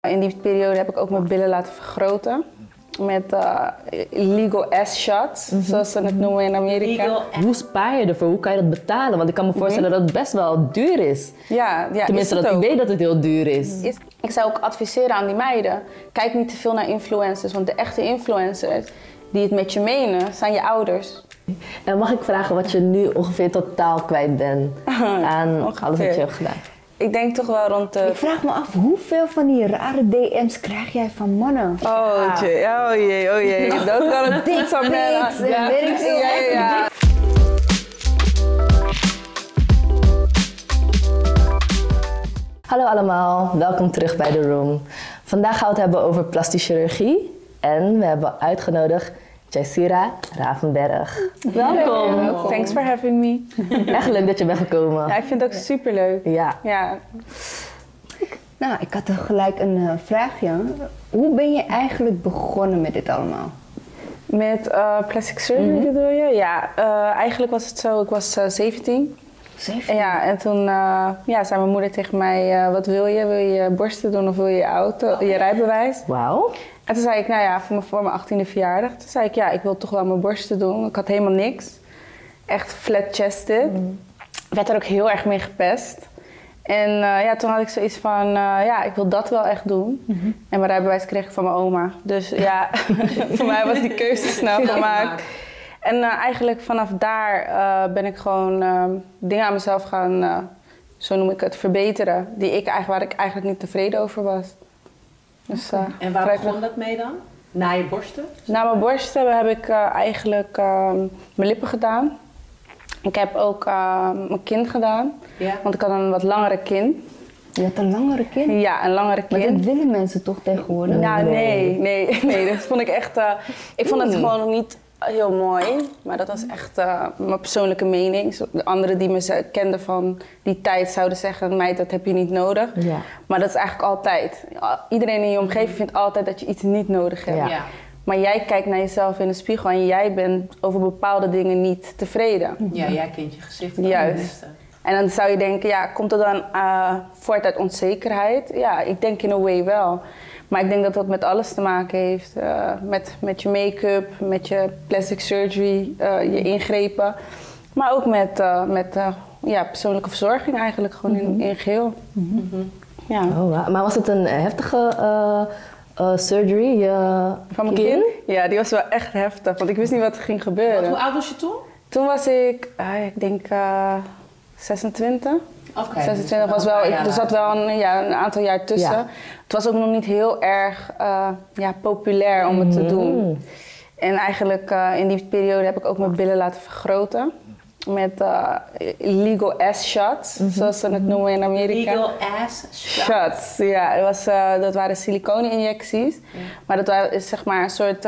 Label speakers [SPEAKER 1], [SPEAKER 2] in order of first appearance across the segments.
[SPEAKER 1] In die periode heb ik ook mijn billen laten vergroten. Met legal ass shots, zoals ze het noemen in Amerika.
[SPEAKER 2] Hoe spaar je ervoor? Hoe kan je dat betalen? Want ik kan me voorstellen dat het best wel duur is.
[SPEAKER 1] Ja,
[SPEAKER 2] Tenminste, dat ik weet dat het heel duur is.
[SPEAKER 1] Ik zou ook adviseren aan die meiden, kijk niet te veel naar influencers. Want de echte influencers die het met je menen, zijn je ouders.
[SPEAKER 2] En mag ik vragen wat je nu ongeveer totaal kwijt bent aan alles wat je hebt gedaan?
[SPEAKER 1] Ik denk toch wel rond de...
[SPEAKER 3] Ik vraag me af, hoeveel van die rare DM's krijg jij van mannen?
[SPEAKER 1] Oh jee. Dat kan een dik van mij.
[SPEAKER 3] Ja, weet ik veel.
[SPEAKER 1] Ja.
[SPEAKER 2] Hallo allemaal, welkom terug bij The Room. Vandaag gaan we het hebben over plastische chirurgie. En we hebben uitgenodigd Jaisira Ravenberg. Welkom.
[SPEAKER 1] Thanks for having me.
[SPEAKER 2] Echt leuk dat je bent gekomen.
[SPEAKER 1] Ja, ik vind het ook superleuk.
[SPEAKER 2] Ja.
[SPEAKER 3] Nou, ik had er gelijk een vraagje. Hoe ben je eigenlijk begonnen met dit allemaal?
[SPEAKER 1] Met plastic surgery bedoel je? Ja, eigenlijk was het zo, ik was 17.
[SPEAKER 3] 17?
[SPEAKER 1] Ja, en toen zei mijn moeder tegen mij, wat wil je? Wil je borsten doen of wil je je rijbewijs?
[SPEAKER 2] Wauw.
[SPEAKER 1] En toen zei ik, nou ja, voor mijn 18e verjaardag. Toen zei ik, ja, ik wil toch wel mijn borsten doen. Ik had helemaal niks. Echt flat-chested. Werd er ook heel erg mee gepest. En toen had ik zoiets van, ik wil dat wel echt doen. En mijn rijbewijs kreeg ik van mijn oma. Dus ja, voor mij was die keuze snel gemaakt. En eigenlijk vanaf daar ben ik gewoon dingen aan mezelf gaan, zo noem ik het, verbeteren. Waar ik eigenlijk niet tevreden over was. Dus,
[SPEAKER 4] en waar begon dat mee dan? Na je borsten?
[SPEAKER 1] Na mijn borsten heb ik eigenlijk mijn lippen gedaan. Ik heb ook mijn kin gedaan, want ik had een wat langere kin.
[SPEAKER 3] Je had een langere kin?
[SPEAKER 1] Ja, een langere kin.
[SPEAKER 3] Maar dat willen mensen toch tegenwoordig?
[SPEAKER 1] Nou, nee, dat vond ik echt... ik vond het gewoon niet heel mooi, maar dat was echt mijn persoonlijke mening. De anderen die me kenden van die tijd zouden zeggen, meid, dat heb je niet nodig.
[SPEAKER 2] Ja.
[SPEAKER 1] Maar dat is eigenlijk altijd. Iedereen in je omgeving vindt altijd dat je iets niet nodig hebt.
[SPEAKER 4] Ja.
[SPEAKER 1] Maar jij kijkt naar jezelf in de spiegel en jij bent over bepaalde dingen niet tevreden.
[SPEAKER 4] Ja, jij kent je gezicht.
[SPEAKER 1] Juist. En dan zou je denken, ja, komt het dan voort uit onzekerheid? Ja, ik denk in a way wel. Maar ik denk dat dat met alles te maken heeft. Met je make-up, met je plastic surgery, je ingrepen. Maar ook met persoonlijke verzorging eigenlijk, gewoon in geheel. Ja.
[SPEAKER 2] Oh, wow. Maar was het een heftige surgery?
[SPEAKER 1] Van mijn kin? Ja, die was wel echt heftig, want ik wist niet wat er ging gebeuren.
[SPEAKER 4] Hoe oud was je toen?
[SPEAKER 1] Toen was ik, ik denk 26.
[SPEAKER 4] Oké.
[SPEAKER 1] 26 was wel, er zat wel een aantal jaar tussen.
[SPEAKER 2] Ja.
[SPEAKER 1] Het was ook nog niet heel erg populair om het te doen. En eigenlijk in die periode heb ik ook mijn billen laten vergroten. Met legal ass shots, zoals ze het noemen in Amerika.
[SPEAKER 4] Legal ass
[SPEAKER 1] shots. Ja, dat waren siliconen-injecties. Ja. Maar dat is zeg maar een soort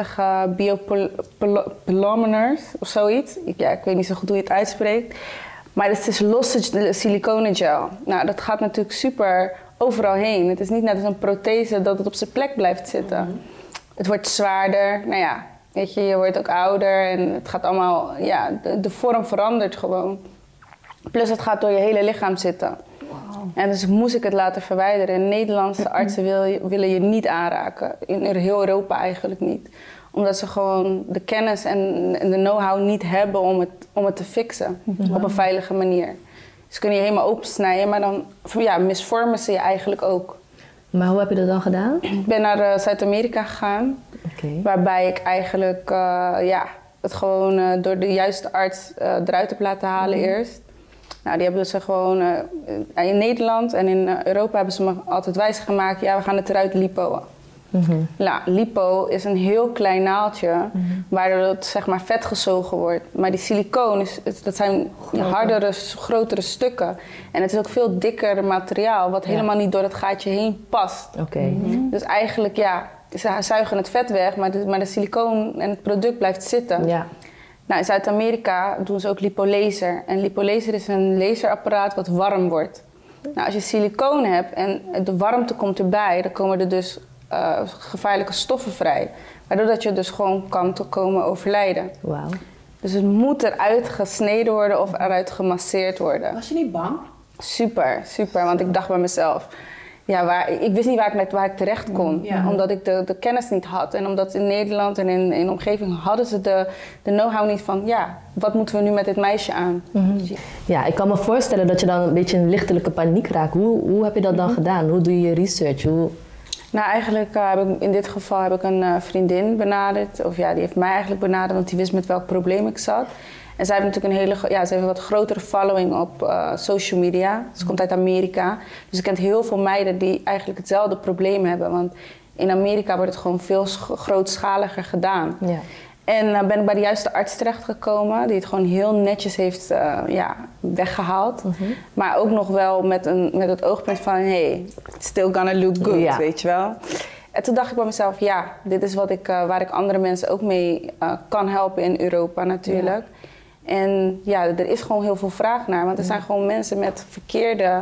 [SPEAKER 1] biopolymers of zoiets. Ik weet niet zo goed hoe je het uitspreekt. Maar het is losse siliconengel. Nou, dat gaat natuurlijk super overal heen. Het is niet net als een prothese dat het op zijn plek blijft zitten. Het wordt zwaarder. Nou ja, weet je wordt ook ouder en het gaat allemaal, de vorm verandert gewoon. Plus het gaat door je hele lichaam zitten. Wow. En dus moest ik het laten verwijderen. En Nederlandse artsen willen je niet aanraken. In heel Europa eigenlijk niet. Omdat ze gewoon de kennis en de know-how niet hebben om het te fixen. Op een veilige manier. Ze kunnen je helemaal opensnijden, maar dan misvormen ze je eigenlijk ook.
[SPEAKER 2] Maar hoe heb je dat dan gedaan?
[SPEAKER 1] Ik ben naar Zuid-Amerika gegaan.
[SPEAKER 2] Okay.
[SPEAKER 1] Waarbij ik eigenlijk het gewoon door de juiste arts eruit heb laten halen eerst. Nou, die hebben ze gewoon in Nederland en in Europa hebben ze me altijd wijsgemaakt. Ja, we gaan het eruit lipoen. Nou, lipo is een heel klein naaldje waardoor het zeg maar vet gezogen wordt. Maar die silicoon, dat zijn hardere, grotere stukken. En het is ook veel dikker materiaal wat helemaal niet door het gaatje heen past. Dus eigenlijk ze zuigen het vet weg, maar de silicoon en het product blijft zitten. Ja. Nou, in Zuid-Amerika doen ze ook lipolaser. En lipolaser is een laserapparaat wat warm wordt. Nou, als je silicoon hebt en de warmte komt erbij, dan komen er dus gevaarlijke stoffen vrij. Waardoor dat je dus gewoon kan komen overlijden.
[SPEAKER 2] Wauw.
[SPEAKER 1] Dus het moet eruit gesneden worden of eruit gemasseerd worden.
[SPEAKER 4] Was je niet bang?
[SPEAKER 1] Super, want ik dacht bij mezelf... ik wist niet waar ik terecht kon.
[SPEAKER 4] Ja.
[SPEAKER 1] Omdat ik de kennis niet had. En omdat in Nederland en in de omgeving hadden ze de know-how niet van... Ja, wat moeten we nu met dit meisje aan?
[SPEAKER 2] Ja, ik kan me voorstellen dat je dan een beetje in lichtelijke paniek raakt. Hoe heb je dat dan gedaan? Hoe doe je research?
[SPEAKER 1] Nou, eigenlijk in dit geval heb ik een vriendin benaderd. Of ja, die heeft mij eigenlijk benaderd, want die wist met welk probleem ik zat. En zij heeft natuurlijk ze heeft een wat grotere following op social media. Ze komt uit Amerika. Dus ik ken heel veel meiden die eigenlijk hetzelfde probleem hebben. Want in Amerika wordt het gewoon veel grootschaliger gedaan.
[SPEAKER 2] Ja.
[SPEAKER 1] En ben ik bij de juiste arts terechtgekomen, die het gewoon heel netjes heeft weggehaald. Maar ook nog wel met het oogpunt van, hey, it's still gonna look good, weet je wel. En toen dacht ik bij mezelf, ja, dit is waar ik andere mensen ook mee kan helpen in Europa natuurlijk. Ja. En ja, er is gewoon heel veel vraag naar, want er zijn gewoon mensen met verkeerde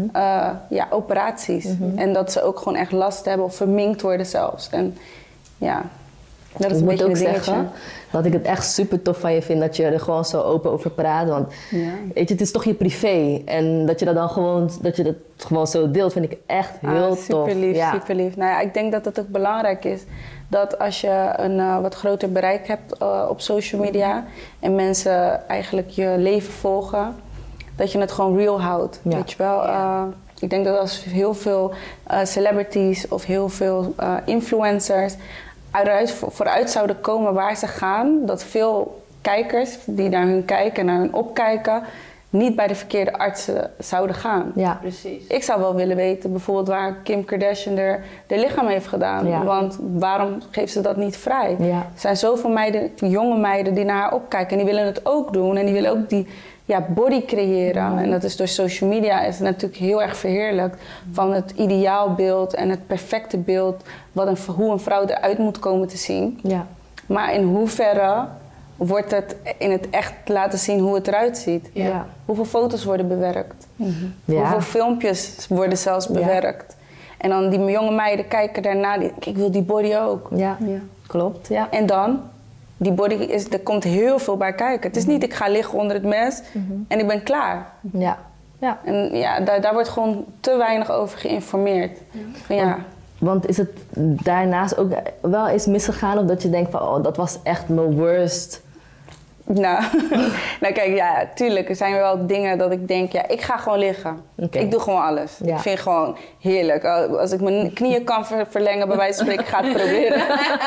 [SPEAKER 1] operaties. En dat ze ook gewoon echt last hebben of verminkt worden zelfs. En ja... Dat is
[SPEAKER 2] ik
[SPEAKER 1] een
[SPEAKER 2] moet
[SPEAKER 1] beetje
[SPEAKER 2] ook
[SPEAKER 1] een dingetje.
[SPEAKER 2] zeggen dat ik het echt super tof van je vind dat je er gewoon zo open over praat. Want weet je, het is toch je privé. En dat je dat dan gewoon zo deelt, vind ik echt heel tof.
[SPEAKER 1] Super lief. Nou ja, ik denk dat het ook belangrijk is dat als je een wat groter bereik hebt op social media en mensen eigenlijk je leven volgen, dat je het gewoon real houdt. Ja. Weet je wel? Ik denk dat als heel veel celebrities of heel veel influencers vooruit zouden komen waar ze gaan, dat veel kijkers die naar hun kijken en naar hun opkijken, niet bij de verkeerde artsen zouden gaan.
[SPEAKER 2] Ja,
[SPEAKER 4] precies.
[SPEAKER 1] Ik zou wel willen weten bijvoorbeeld waar Kim Kardashian haar lichaam heeft gedaan. Ja. Want waarom geeft ze dat niet vrij? Ja. Er zijn zoveel meiden, jonge meiden die naar haar opkijken en die willen het ook doen. En die willen ook die body creëren. En dat is door social media is het natuurlijk heel erg verheerlijkt. Van het ideaalbeeld en het perfecte beeld hoe een vrouw eruit moet komen te zien. Ja. Maar in hoeverre wordt het in het echt laten zien hoe het eruit ziet? Ja. Hoeveel foto's worden bewerkt? Hoeveel filmpjes worden zelfs bewerkt? En dan die jonge meiden kijken daarna, ik wil die body ook.
[SPEAKER 2] Ja, klopt. Ja.
[SPEAKER 1] En dan? Die body er komt heel veel bij kijken. Het is niet ik ga liggen onder het mes en ik ben klaar.
[SPEAKER 2] Ja.
[SPEAKER 1] En daar wordt gewoon te weinig over geïnformeerd.
[SPEAKER 2] Want is het daarnaast ook wel eens misgegaan of dat je denkt van, oh, dat was echt mijn worst?
[SPEAKER 1] Nou kijk, tuurlijk. Er zijn wel dingen dat ik denk, ik ga gewoon liggen. Okay. Ik doe gewoon alles. Ja. Ik vind het gewoon heerlijk. Als ik mijn knieën kan verlengen, bij wijze van spreken, ik ga het proberen.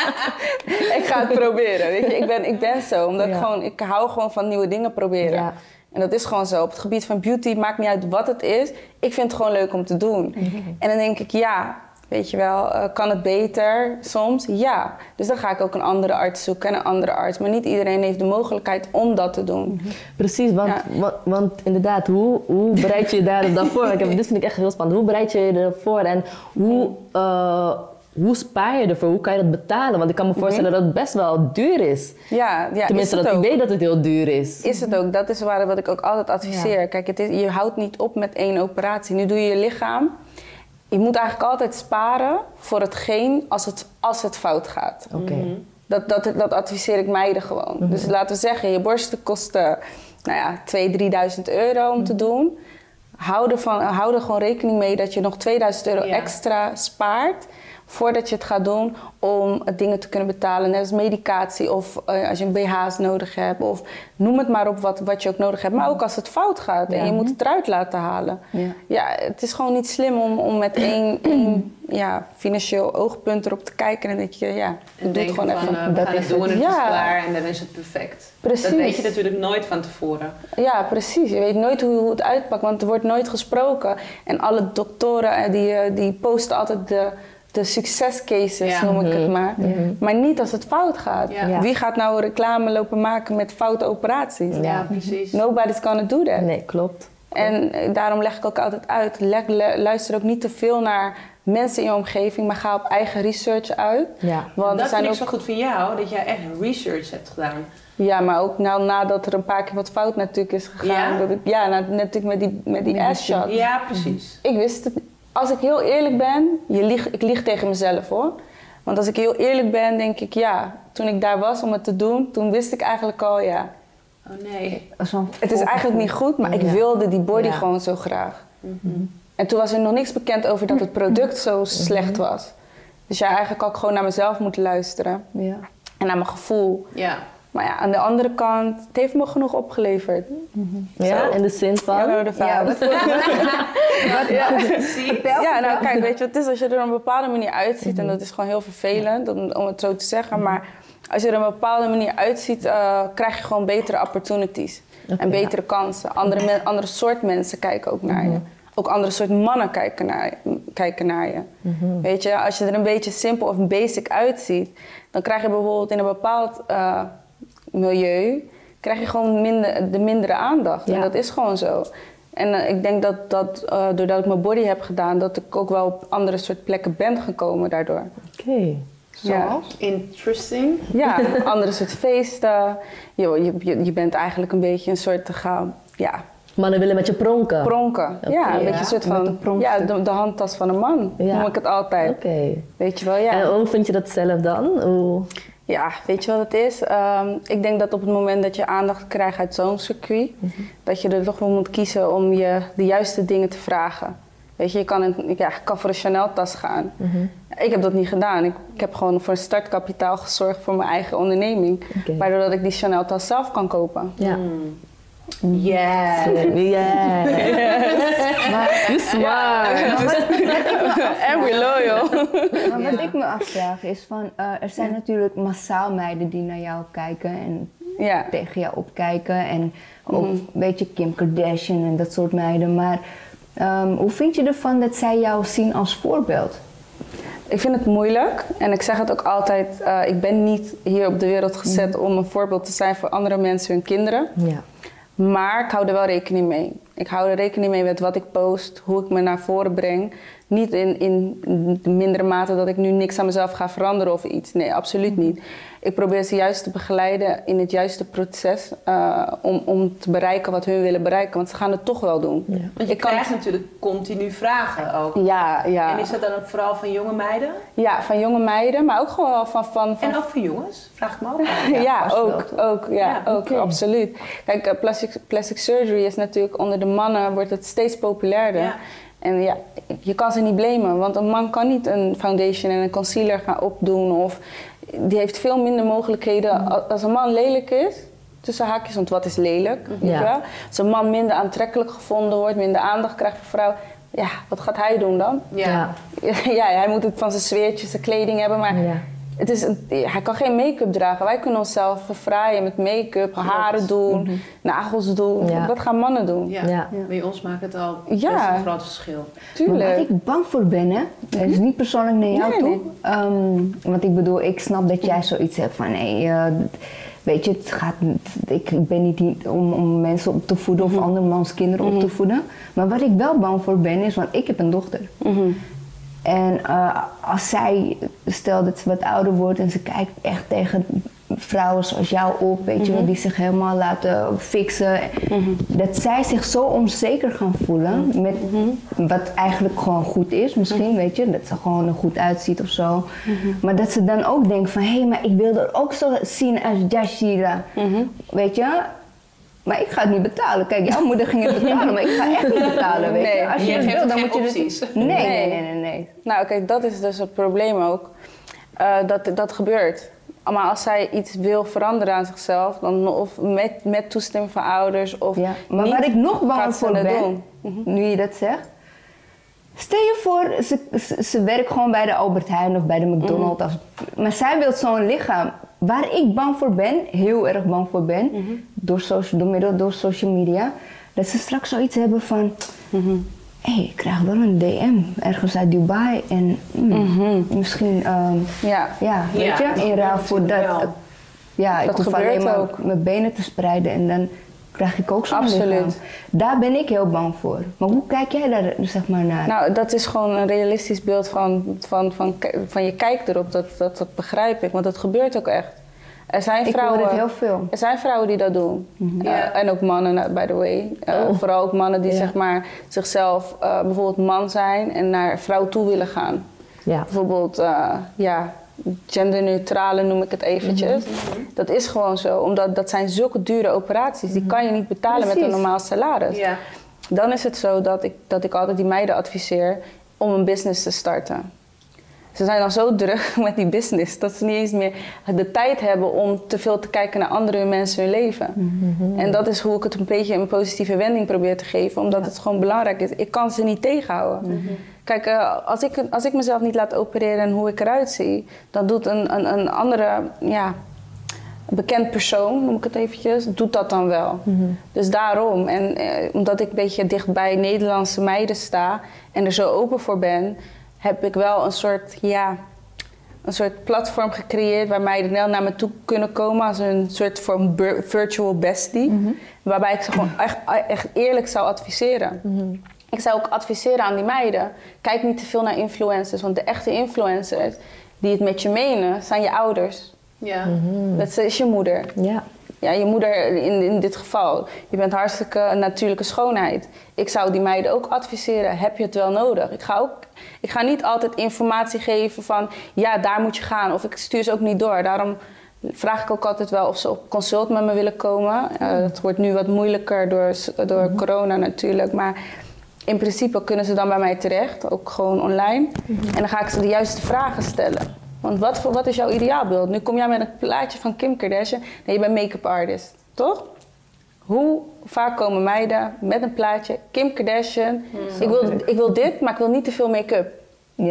[SPEAKER 1] Ik ga het proberen, weet je. Ik ben zo, omdat ik hou gewoon van nieuwe dingen proberen. Ja. En dat is gewoon zo. Op het gebied van beauty, maakt niet uit wat het is. Ik vind het gewoon leuk om te doen. En dan denk ik, weet je wel, kan het beter soms? Ja. Dus dan ga ik ook een andere arts zoeken en een andere arts. Maar niet iedereen heeft de mogelijkheid om dat te doen.
[SPEAKER 2] Precies, want inderdaad, hoe bereid je je daar dan voor? Dit vind ik echt heel spannend. Hoe bereid je je ervoor en hoe spaar je ervoor? Hoe kan je dat betalen? Want ik kan me voorstellen dat het best wel duur is. Ja, tenminste, dat idee dat het heel duur is.
[SPEAKER 1] Is het ook. Dat is wat ik ook altijd adviseer. Ja. Kijk, je houdt niet op met 1 operatie. Nu doe je je lichaam. Je moet eigenlijk altijd sparen voor hetgeen als het fout gaat.
[SPEAKER 2] Okay.
[SPEAKER 1] Dat adviseer ik meiden gewoon. Dus laten we zeggen, je borsten kosten 2.000-3.000 euro om te doen. Hou er gewoon rekening mee dat je nog 2.000 euro extra spaart voordat je het gaat doen om dingen te kunnen betalen. Net als medicatie of als je een BH's nodig hebt. Of noem het maar op wat je ook nodig hebt. Maar ook als het fout gaat en je moet het eruit laten halen. Ja, het is gewoon niet slim om met één financieel oogpunt erop te kijken. En dat je,
[SPEAKER 4] doe het gewoon even. We gaan het doen en het is klaar en dan is het perfect.
[SPEAKER 1] Precies.
[SPEAKER 4] Dat weet je natuurlijk nooit van tevoren.
[SPEAKER 1] Ja, precies. Je weet nooit hoe het uitpakt, want er wordt nooit gesproken. En alle doktoren die posten altijd de succescases, noem ik het maar. Maar niet als het fout gaat. Ja. Wie gaat nou reclame lopen maken met foute operaties?
[SPEAKER 4] Ja, precies.
[SPEAKER 1] Nobody's gonna do that.
[SPEAKER 2] Nee, klopt.
[SPEAKER 1] En daarom leg ik ook altijd uit, luister ook niet te veel naar mensen in je omgeving, maar ga op eigen research uit.
[SPEAKER 4] Ja. Want dat vind ik zo goed van jou, dat jij echt research hebt gedaan.
[SPEAKER 1] Ja, maar ook nadat er een paar keer wat fout natuurlijk is gegaan. Ja? Natuurlijk met die ass shot.
[SPEAKER 4] Ja, precies.
[SPEAKER 1] Ik wist het. Als ik heel eerlijk ben, ik lieg tegen mezelf hoor. Want als ik heel eerlijk ben, denk ik toen ik daar was om het te doen, toen wist ik eigenlijk al
[SPEAKER 4] Oh nee.
[SPEAKER 1] Het is eigenlijk niet goed, maar ik wilde die body gewoon zo graag. En toen was er nog niks bekend over dat het product zo slecht was. Dus ja, eigenlijk had ik gewoon naar mezelf moeten luisteren.
[SPEAKER 3] Ja.
[SPEAKER 1] En naar mijn gevoel.
[SPEAKER 4] Ja.
[SPEAKER 1] Maar ja, aan de andere kant, het heeft me genoeg opgeleverd.
[SPEAKER 2] Ja, in de zin van?
[SPEAKER 1] Ja,
[SPEAKER 3] Ja,
[SPEAKER 1] nou kijk, weet je wat het is? Als je er op een bepaalde manier uitziet, en dat is gewoon heel vervelend om het zo te zeggen, maar als je er op een bepaalde manier uitziet, krijg je gewoon betere opportunities. En betere kansen. Andere soort mensen kijken ook naar je. Ook andere soort mannen kijken naar je. Weet je, als je er een beetje simpel of basic uitziet, dan krijg je bijvoorbeeld in een bepaald milieu, krijg je gewoon de mindere aandacht. Ja. En dat is gewoon zo. En ik denk dat doordat ik mijn body heb gedaan, dat ik ook wel op andere soort plekken ben gekomen daardoor.
[SPEAKER 2] Oké.
[SPEAKER 3] Zoals?
[SPEAKER 4] Interesting.
[SPEAKER 1] Ja, andere soort feesten. Je bent eigenlijk een beetje een soort
[SPEAKER 2] Mannen willen met je pronken.
[SPEAKER 1] Pronken. Ja, een beetje een soort van de handtas van een man, noem ik het altijd.
[SPEAKER 2] Oké.
[SPEAKER 1] Weet je wel, ja.
[SPEAKER 2] En hoe vind je dat zelf dan?
[SPEAKER 1] Ja, weet je wat het is? Ik denk dat op het moment dat je aandacht krijgt uit zo'n circuit, dat je er toch wel moet kiezen om je de juiste dingen te vragen. Weet je, je kan voor een Chanel-tas gaan. Ik heb dat niet gedaan. Ik heb gewoon voor een startkapitaal gezorgd voor mijn eigen onderneming. Waardoor dat ik die Chanel-tas zelf kan kopen.
[SPEAKER 2] Ja.
[SPEAKER 4] Yeah.
[SPEAKER 2] Yeah. You smart.
[SPEAKER 1] And we're loyal.
[SPEAKER 3] Maar wat ik me afvraag is van, er zijn natuurlijk massaal meiden die naar jou kijken en tegen jou opkijken. En ook een beetje Kim Kardashian en dat soort meiden. Maar hoe vind je ervan dat zij jou zien als voorbeeld?
[SPEAKER 1] Ik vind het moeilijk en ik zeg het ook altijd, ik ben niet hier op de wereld gezet om een voorbeeld te zijn voor andere mensen, hun kinderen.
[SPEAKER 2] Ja.
[SPEAKER 1] Maar ik hou er wel rekening mee. Ik hou er rekening mee met wat ik post, hoe ik me naar voren breng. Niet in mindere mate dat ik nu niks aan mezelf ga veranderen of iets. Nee, absoluut niet. Ik probeer ze juist te begeleiden in het juiste proces om te bereiken wat hun willen bereiken. Want ze gaan het toch wel doen.
[SPEAKER 2] Ja.
[SPEAKER 4] Want je krijgt natuurlijk continu vragen ook.
[SPEAKER 1] Ja.
[SPEAKER 4] En is dat dan ook vooral van jonge meiden?
[SPEAKER 1] Ja, van jonge meiden, maar ook gewoon van
[SPEAKER 4] En ook voor jongens? Vraag ik me ook af.
[SPEAKER 1] ook, absoluut. Kijk, plastic surgery is natuurlijk onder de mannen wordt het steeds populairder. Ja. En ja, je kan ze niet blamen, want een man kan niet een foundation en een concealer gaan opdoen. Of die heeft veel minder mogelijkheden. Als een man lelijk is, tussen haakjes, want wat is lelijk? Ja. Als een man minder aantrekkelijk gevonden wordt, minder aandacht krijgt voor vrouwen. Ja, wat gaat hij doen dan?
[SPEAKER 4] Ja.
[SPEAKER 1] Ja, hij moet het van zijn zweertjes, zijn kleding hebben, maar hij kan geen make-up dragen. Wij kunnen onszelf verfraaien met make-up, haren doen, nagels doen. Ja. Wat gaan mannen doen?
[SPEAKER 4] Ja. Bij ons maakt het al best een groot verschil.
[SPEAKER 1] Tuurlijk.
[SPEAKER 3] Maar wat ik bang voor ben, hè, dat is niet persoonlijk naar jou toe. Want ik bedoel, ik snap dat jij zoiets hebt van, weet je, ik ben niet om mensen op te voeden of andermans kinderen op te voeden. Maar wat ik wel bang voor ben is, want ik heb een dochter. En als zij, stel dat ze wat ouder wordt en ze kijkt echt tegen vrouwen zoals jou op, weet je wel, die zich helemaal laten fixen. Dat zij zich zo onzeker gaan voelen met wat eigenlijk gewoon goed is misschien, weet je. Dat ze gewoon er goed uitziet of zo. Maar dat ze dan ook denken van, hé, maar ik wil er ook zo zien als Jashira. Weet je. Maar ik ga het niet betalen. Kijk, jouw moeder ging het betalen, maar ik ga echt niet betalen, weet je. Als je het wil, dan moet je
[SPEAKER 4] opties.
[SPEAKER 1] Nee. Nou, kijk, dat is dus het probleem ook. Dat gebeurt. Maar als zij iets wil veranderen aan zichzelf, dan of met toestemming van ouders of
[SPEAKER 3] maar
[SPEAKER 1] niet,
[SPEAKER 3] waar ik nog bang voor ben,
[SPEAKER 1] doen.
[SPEAKER 3] nu je dat zegt. Stel je voor, ze werkt gewoon bij de Albert Heijn of bij de McDonald's. Maar zij wil zo'n lichaam. Waar ik bang voor ben, heel erg bang voor ben, door social media, dat ze straks zoiets hebben van, hé, ik krijg wel een DM ergens uit Dubai en misschien, weet je, in ruil voor dat. Ik hoef alleen maar ook mijn benen te spreiden en dan krijg ik ook zo'n lichaam. Daar ben ik heel bang voor. Maar hoe kijk jij daar zeg maar naar?
[SPEAKER 1] Nou, dat is gewoon een realistisch beeld van je kijk erop. Dat begrijp ik, want dat gebeurt ook echt. Er zijn vrouwen,
[SPEAKER 3] ik hoor het heel veel.
[SPEAKER 1] Er zijn vrouwen die dat doen. En ook mannen, by the way. Vooral ook mannen die zeg maar zichzelf bijvoorbeeld man zijn en naar vrouw toe willen gaan. Ja. Bijvoorbeeld, genderneutrale noem ik het eventjes. Dat is gewoon zo, omdat dat zijn zulke dure operaties. Die kan je niet betalen met een normaal salaris. Ja. dan is het zo dat ik altijd die meiden adviseer om een business te starten. Ze zijn dan zo druk met die business dat ze niet eens meer de tijd hebben om te veel te kijken naar andere mensen hun leven. En dat is hoe ik het een beetje een positieve wending probeer te geven, omdat het gewoon belangrijk is. Ik kan ze niet tegenhouden. Kijk, als ik mezelf niet laat opereren en hoe ik eruit zie, dan doet een andere, bekend persoon, noem ik het eventjes, doet dat dan wel. Dus daarom, en omdat ik een beetje dicht bij Nederlandse meiden sta en er zo open voor ben, heb ik wel een soort platform gecreëerd waar meiden naar me toe kunnen komen als een soort van virtual bestie. Waarbij ik ze gewoon echt eerlijk zou adviseren. Ik zou ook adviseren aan die meiden, kijk niet te veel naar influencers, want de echte influencers die het met je menen, zijn je ouders. Ja. Dat is je moeder. Ja. Ja, je moeder in dit geval. Je bent hartstikke een natuurlijke schoonheid. Ik zou die meiden ook adviseren, heb je het wel nodig? Ik ga niet altijd informatie geven van, ja, daar moet je gaan. Of ik stuur ze ook niet door. Daarom vraag ik ook altijd wel of ze op consult met me willen komen. Het wordt nu wat moeilijker door corona natuurlijk. Maar in principe kunnen ze dan bij mij terecht, ook gewoon online. En dan ga ik ze de juiste vragen stellen. Want wat is jouw ideaalbeeld? Nu kom jij met een plaatje van Kim Kardashian. Nee, je bent make-up artist, toch? Hoe vaak komen meiden met een plaatje Kim Kardashian? Ik wil dit, maar ik wil niet te veel make-up.
[SPEAKER 3] Ja.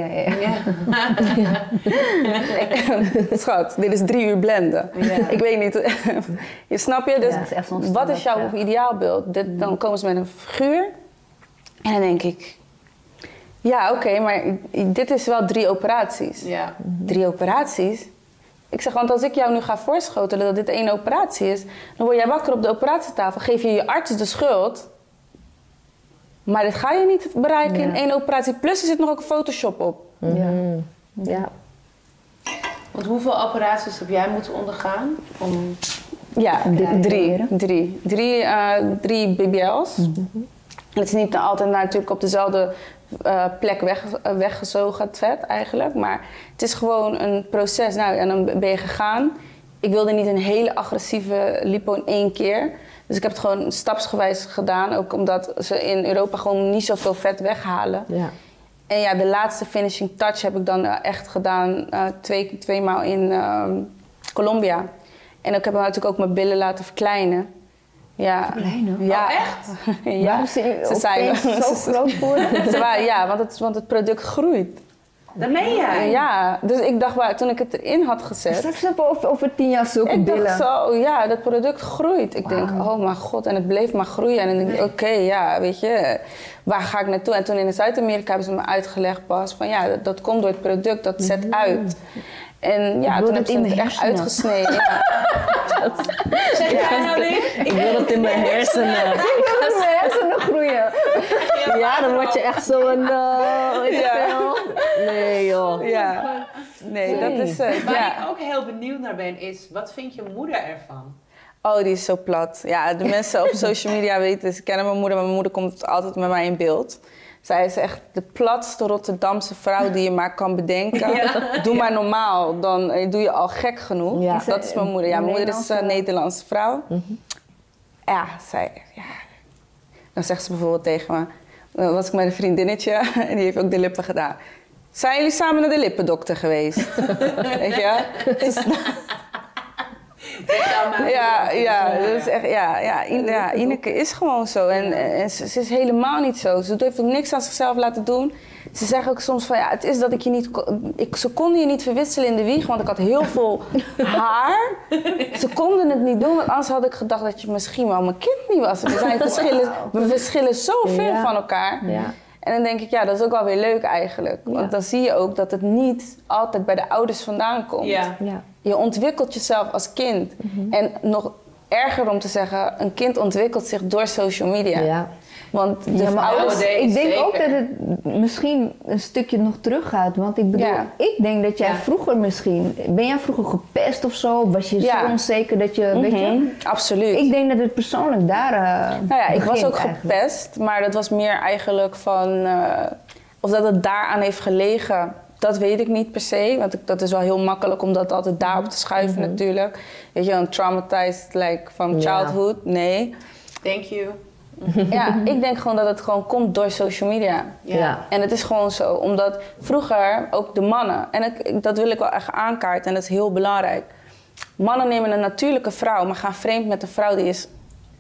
[SPEAKER 1] Schat, dit is 3 uur blenden. Ja. Ik weet niet. Je snap je? Dus wat is jouw ideaalbeeld? Dan komen ze met een figuur. En dan denk ik, ja, oké, maar dit is wel 3 operaties. Ja. 3 operaties? Ik zeg, want als ik jou nu ga voorschotelen dat dit 1 operatie is, dan word jij wakker op de operatietafel, geef je je arts de schuld. Maar dit ga je niet bereiken in 1 operatie. Plus er zit nog ook een Photoshop op.
[SPEAKER 4] Ja. Want hoeveel operaties heb jij moeten ondergaan om...
[SPEAKER 1] Ja, 3 BBL's. Het is niet altijd natuurlijk op dezelfde plek weggezogen, het vet eigenlijk. Maar het is gewoon een proces. Nou, en dan ben je gegaan. Ik wilde niet een hele agressieve lipo in 1 keer. Dus ik heb het gewoon stapsgewijs gedaan. Ook omdat ze in Europa gewoon niet zoveel vet weghalen. Ja. En ja, de laatste finishing touch heb ik dan echt gedaan 2 maal in Colombia. En ik heb natuurlijk ook mijn billen laten verkleinen. Ja.
[SPEAKER 3] Verkleinen?
[SPEAKER 1] Ja.
[SPEAKER 4] Oh, echt?
[SPEAKER 1] Ja.
[SPEAKER 3] Ze zijn zo groot geworden?
[SPEAKER 1] Ja, want het product groeit.
[SPEAKER 4] Dat meen jij?
[SPEAKER 1] Ja, dus ik dacht, toen ik het erin had gezet...
[SPEAKER 3] Straks hebben over 10 jaar zulke billen.
[SPEAKER 1] Ik dacht zo, ja, dat product groeit. Ik denk, oh mijn god, en het bleef maar groeien. En dan denk ik, oké, ja, weet je, waar ga ik naartoe? En toen in Zuid-Amerika hebben ze me uitgelegd pas van, ja, dat komt door het product, dat zet uit. En ja, toen heb ik het echt uitgesneden.
[SPEAKER 4] Zeg jij nou niet?
[SPEAKER 2] Ik wil het in mijn hersenen.
[SPEAKER 3] Ik wil in mijn hersenen groeien.
[SPEAKER 2] Ja, dan word je echt zo'n... Nee, joh.
[SPEAKER 1] Ja. Nee, dat is...
[SPEAKER 4] Waar ik ook heel benieuwd naar ben, is wat vindt je moeder ervan?
[SPEAKER 1] Oh, die is zo plat. Ja, de mensen op social media weten, ze kennen mijn moeder, maar mijn moeder komt altijd met mij in beeld. Zij is echt de platste Rotterdamse vrouw die je maar kan bedenken. Ja. Doe maar normaal, dan doe je al gek genoeg. Ja. Dat is mijn moeder. Ja, mijn moeder is een Nederlandse vrouw. Ja, dan zegt ze bijvoorbeeld tegen me... Dan was ik met een vriendinnetje en die heeft ook de lippen gedaan. Zijn jullie samen naar de lippendokter geweest? Weet je? Dat is echt, Ineke is gewoon zo. En ze is helemaal niet zo. Ze heeft ook niks aan zichzelf laten doen. Ze zeggen ook soms van, ja, het is dat ik je niet... Ze konden je niet verwisselen in de wieg, want ik had heel veel haar. Ze konden het niet doen, want anders had ik gedacht dat je misschien wel mijn kind niet was. We verschillen zo ver van elkaar. Ja. En dan denk ik, ja, dat is ook wel weer leuk eigenlijk. Want dan zie je ook dat het niet altijd bij de ouders vandaan komt. Ja. Ja. Je ontwikkelt jezelf als kind. En nog erger om te zeggen, een kind ontwikkelt zich door social media. Ja. Want de ouders...
[SPEAKER 3] Ik denk ook dat het misschien een stukje nog teruggaat. Want ik bedoel, ik denk dat jij vroeger misschien... Ben jij vroeger gepest of zo? Was je zo onzeker dat je... Weet je?
[SPEAKER 1] Absoluut.
[SPEAKER 3] Ik denk dat het persoonlijk daar
[SPEAKER 1] nou ja, ik was ook gepest. Maar dat was meer eigenlijk van... of dat het daaraan heeft gelegen... Dat weet ik niet per se, want dat is wel heel makkelijk om dat altijd daarop te schuiven natuurlijk. Weet je, een traumatized like, from childhood, nee.
[SPEAKER 4] Thank you.
[SPEAKER 1] Ja, ik denk gewoon dat het gewoon komt door social media.
[SPEAKER 2] Ja.
[SPEAKER 1] En het is gewoon zo, omdat vroeger ook de mannen, en dat wil ik wel echt aankaarten en dat is heel belangrijk. Mannen nemen een natuurlijke vrouw, maar gaan vreemd met een vrouw die is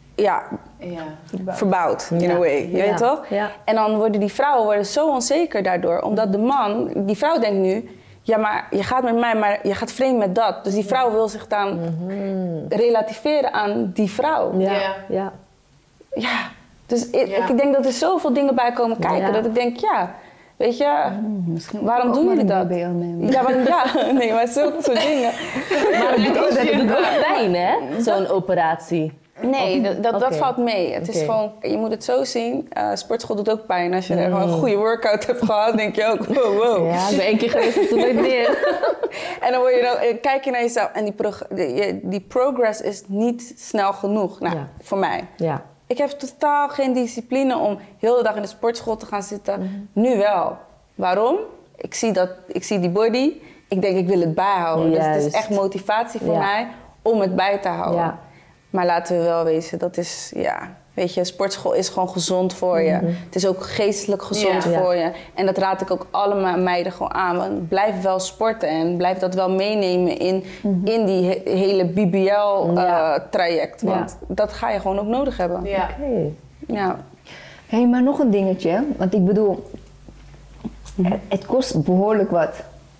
[SPEAKER 1] verbouwd in a way. Je weet toch?
[SPEAKER 2] Ja.
[SPEAKER 1] En dan worden die vrouwen zo onzeker daardoor, omdat de man, die vrouw denkt nu, ja, maar je gaat met mij, maar je gaat vreemd met dat. Dus die vrouw wil zich dan relativeren aan die vrouw.
[SPEAKER 2] Ja.
[SPEAKER 1] Ja, dus ik denk dat er zoveel dingen bij komen kijken. Dat ik denk, ja, weet je, waarom doen jullie dat? Nee, maar zulke soort dingen.
[SPEAKER 2] Maar het doet ook pijn, hè? Zo'n operatie.
[SPEAKER 1] Nee, dat valt mee. Het is gewoon, je moet het zo zien. Sportschool doet ook pijn. Als je er gewoon een goede workout hebt gehad, denk je ook, wow.
[SPEAKER 2] Ja, ik ben 1 keer geweest en toen ben ik neer.
[SPEAKER 1] En dan kijk je naar jezelf en die progress is niet snel genoeg. Nou, voor mij.
[SPEAKER 2] Ja.
[SPEAKER 1] Ik heb totaal geen discipline om heel de dag in de sportschool te gaan zitten. Nu wel. Waarom? Ik zie die body. Ik denk, ik wil het bijhouden. Dus het is echt motivatie voor mij om het bij te houden. Ja. Maar laten we wel wezen, dat is, weet je, sportschool is gewoon gezond voor je. Het is ook geestelijk gezond voor je. En dat raad ik ook allemaal meiden gewoon aan. Want blijf wel sporten en blijf dat wel meenemen in die hele BBL-traject. Want dat ga je gewoon ook nodig hebben.
[SPEAKER 4] Ja.
[SPEAKER 1] Ja.
[SPEAKER 3] Hé, maar nog een dingetje. Want ik bedoel, het kost behoorlijk wat.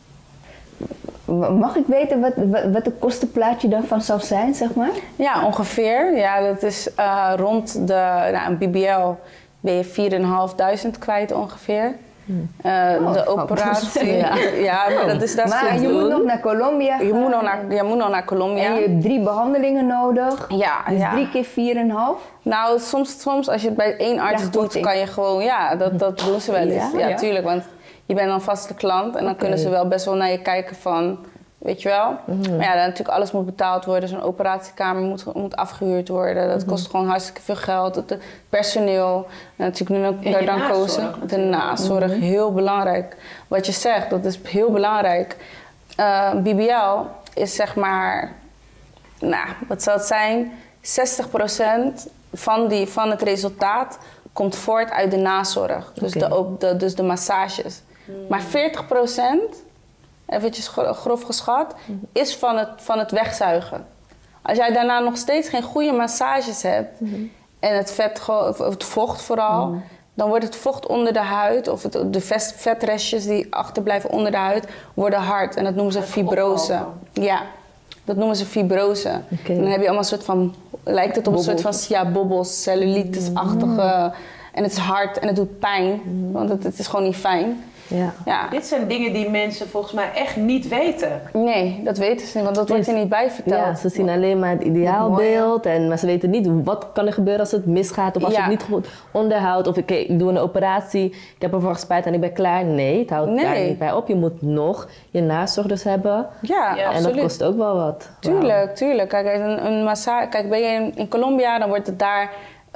[SPEAKER 3] Mag ik weten wat het kostenplaatje daarvan zou zijn, zeg maar? Ja,
[SPEAKER 1] ongeveer. Ja, dat is rond een BBL ben je 4.500 kwijt ongeveer. De operatie. Ja, maar dat is
[SPEAKER 3] maar je moet nog naar Colombia.
[SPEAKER 1] Je moet nog naar Colombia.
[SPEAKER 3] En je hebt 3 behandelingen nodig.
[SPEAKER 1] Ja,
[SPEAKER 3] dus 3 keer 4,5.
[SPEAKER 1] Nou, soms als je het bij 1 arts doet, kan je gewoon, dat doen ze wel eens. Ja, tuurlijk, want je bent dan vaste klant en dan kunnen ze wel best wel naar je kijken van, weet je wel. Maar ja, natuurlijk alles moet betaald worden. Zo'n operatiekamer moet afgehuurd worden. Dat kost gewoon hartstikke veel geld. Het personeel, natuurlijk nu ook daar kozen. De nazorg, heel belangrijk. Wat je zegt, dat is heel belangrijk. BBL is zeg maar, wat zou het zijn? 60% van het resultaat komt voort uit de nazorg. Dus de massages. Maar 40%, eventjes grof geschat, is van het wegzuigen. Als jij daarna nog steeds geen goede massages hebt en het vocht vooral, dan wordt het vocht onder de huid of de vetrestjes die achterblijven onder de huid worden hard en dat noemen ze fibrose. Ja, dat noemen ze fibrose. En dan heb je allemaal een soort van, lijkt het op een soort van bobbels, cellulitis-achtige. En het is hard en het doet pijn, want het is gewoon niet fijn. Ja.
[SPEAKER 4] Dit zijn dingen die mensen volgens mij echt niet weten.
[SPEAKER 1] Nee, dat weten ze niet, want dat wordt er niet bij verteld.
[SPEAKER 2] Ja, ze zien alleen maar het ideaalbeeld, maar ze weten niet wat kan er gebeuren als het misgaat of als je het niet goed onderhoudt. Of ik doe een operatie, ik heb ervoor gespuit en ik ben klaar. Nee, het houdt daar niet bij op. Je moet nog je nazorg dus hebben.
[SPEAKER 1] Ja,
[SPEAKER 2] en
[SPEAKER 1] absoluut.
[SPEAKER 2] dat kost ook wel wat.
[SPEAKER 1] Tuurlijk. Kijk, een massage. Kijk, ben je in Colombia, dan wordt het daar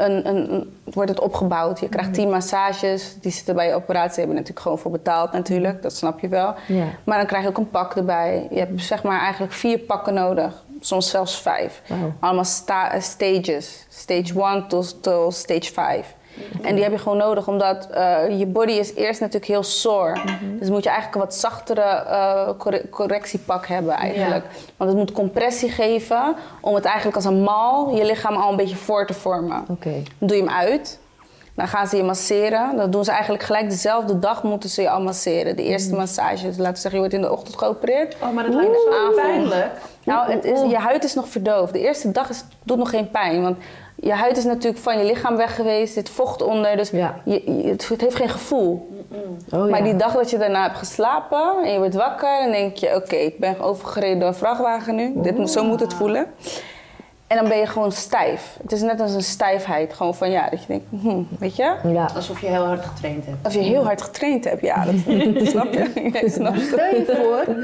[SPEAKER 1] wordt het opgebouwd. Je krijgt 10 massages, die zitten bij je operatie. Hebben natuurlijk gewoon voor betaald natuurlijk, dat snap je wel. Ja. Maar dan krijg je ook een pak erbij. Je hebt zeg maar eigenlijk 4 pakken nodig, soms zelfs 5. Wow. Allemaal stages, stage 1 tot stage 5. En die heb je gewoon nodig, omdat je body is eerst natuurlijk heel sore. Dus moet je eigenlijk een wat zachtere correctiepak hebben eigenlijk. Ja. Want het moet compressie geven om het eigenlijk als een mal je lichaam al een beetje voor te vormen. Dan doe je hem uit. Dan gaan ze je masseren. Dat doen ze eigenlijk gelijk dezelfde dag moeten ze je al masseren. De eerste massage. Dus laten we zeggen, je wordt in de ochtend geopereerd.
[SPEAKER 4] Oh, maar dat lijkt me zo pijnlijk.
[SPEAKER 1] Nou, je huid is nog verdoofd. De eerste dag doet nog geen pijn. Want je huid is natuurlijk van je lichaam weg geweest. Er zit vocht onder. Dus het heeft geen gevoel. Maar die dag dat je daarna hebt geslapen en je wordt wakker, dan denk je, oké, ik ben overgereden door een vrachtwagen nu. Zo moet het voelen. En dan ben je gewoon stijf. Het is net als een stijfheid. Gewoon van dat je denkt, weet je?
[SPEAKER 4] Ja. Alsof je heel hard getraind hebt.
[SPEAKER 1] Als je heel hard getraind hebt, ja. Dat snap je?
[SPEAKER 3] Stel je voor,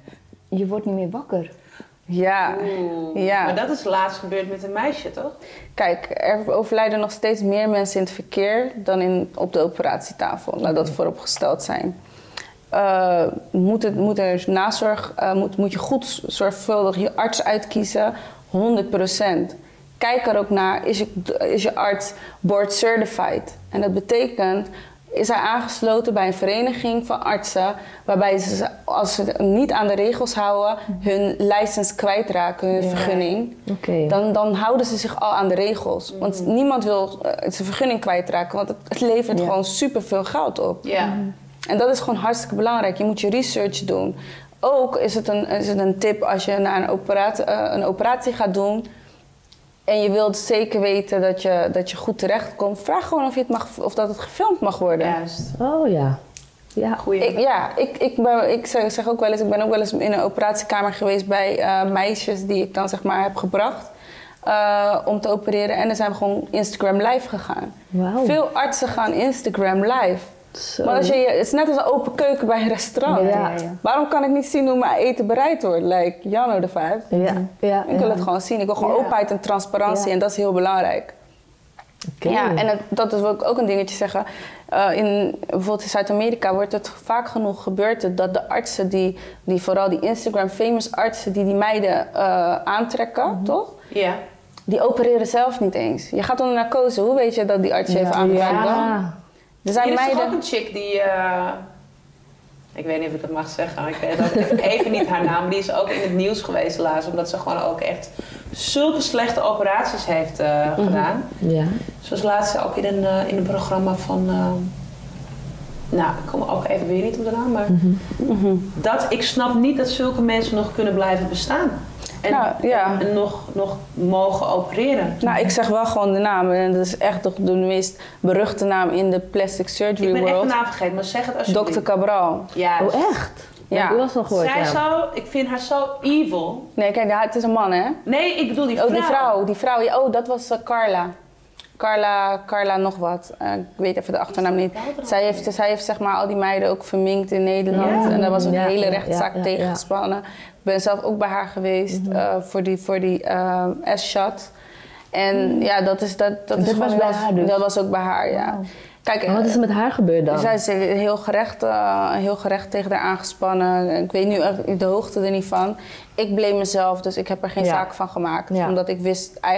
[SPEAKER 3] je wordt niet meer wakker.
[SPEAKER 1] Ja.
[SPEAKER 4] Maar dat is laatst gebeurd met een meisje, toch?
[SPEAKER 1] Kijk, er overlijden nog steeds meer mensen in het verkeer dan op de operatietafel. Laat dat vooropgesteld zijn. Moet er nazorg, moet je goed zorgvuldig je arts uitkiezen. 100%. kijk er ook naar, is je arts board certified? En dat betekent, is hij aangesloten bij een vereniging van artsen, waarbij ze, als ze niet aan de regels houden, hun license kwijtraken, hun vergunning. Dan houden ze zich al aan de regels. Want niemand wil zijn vergunning kwijtraken, want het levert gewoon superveel geld op. En dat is gewoon hartstikke belangrijk. Je moet je research doen. Ook is het een tip als je naar een operatie gaat doen en je wilt zeker weten dat je goed terechtkomt, vraag gewoon of dat het gefilmd mag worden.
[SPEAKER 4] Juist.
[SPEAKER 2] Oh ja. Ja,
[SPEAKER 1] goeie. Ik zeg ook wel eens, ik ben ook wel eens in een operatiekamer geweest bij meisjes die ik dan zeg maar heb gebracht om te opereren. En dan zijn we gewoon Instagram live gegaan.
[SPEAKER 2] Wow.
[SPEAKER 1] Veel artsen gaan Instagram live.
[SPEAKER 2] Zo.
[SPEAKER 1] Maar het is net als een open keuken bij een restaurant. Waarom kan ik niet zien hoe mijn eten bereid wordt? Like, y'all know the vibe. Ik wil het gewoon zien. Ik wil gewoon openheid en transparantie en dat is heel belangrijk. Ja, en dat is ook een dingetje zeggen. Bijvoorbeeld in Zuid-Amerika wordt het vaak genoeg gebeurd dat de artsen die vooral die Instagram famous artsen die meiden aantrekken, toch?
[SPEAKER 4] Ja.
[SPEAKER 1] Die opereren zelf niet eens. Je gaat onder narcose, hoe weet je dat die arts je heeft aangeraakt dan? Er zijn
[SPEAKER 4] Hier is
[SPEAKER 1] meiden...
[SPEAKER 4] ook een chick die... ik weet niet of ik het mag zeggen. Ik weet ook even niet haar naam. Maar die is ook in het nieuws geweest laatst. Omdat ze gewoon ook echt zulke slechte operaties heeft gedaan. Ja. Zoals laatst ook in een programma van... nou, ik kom ook even weer niet op de naam. Maar ik snap niet dat zulke mensen nog kunnen blijven bestaan. En nog mogen opereren.
[SPEAKER 1] Nou, ik zeg wel gewoon de naam. En dat is echt de meest beruchte naam in de plastic surgery world.
[SPEAKER 4] Ik ben echt de naam vergeten, maar zeg het alsjeblieft.
[SPEAKER 1] Dr. Cabral.
[SPEAKER 4] Ja.
[SPEAKER 2] Oh, echt?
[SPEAKER 1] Ja.
[SPEAKER 2] Ik was nog gehoord.
[SPEAKER 4] Ik vind haar zo evil.
[SPEAKER 1] Nee, kijk, het is een man, hè?
[SPEAKER 4] Nee, ik bedoel die vrouw.
[SPEAKER 1] Die vrouw. Ja, oh, dat was Carla. Carla nog wat. Ik weet even de achternaam niet. Zij heeft zeg maar al die meiden ook verminkt in Nederland. Ja. En daar was ook een hele rechtszaak tegen gespannen. Ik ben zelf ook bij haar geweest voor die S-shot. En ja, dat was bij haar dus? Dat was ook bij haar, ja. Wow.
[SPEAKER 2] Kijk, en wat is er met haar gebeurd dan?
[SPEAKER 1] Zij is heel gerecht tegen haar aangespannen. Ik weet nu echt de hoogte er niet van. Ik blame mezelf, dus ik heb er geen zaak van gemaakt. Ja. Omdat ik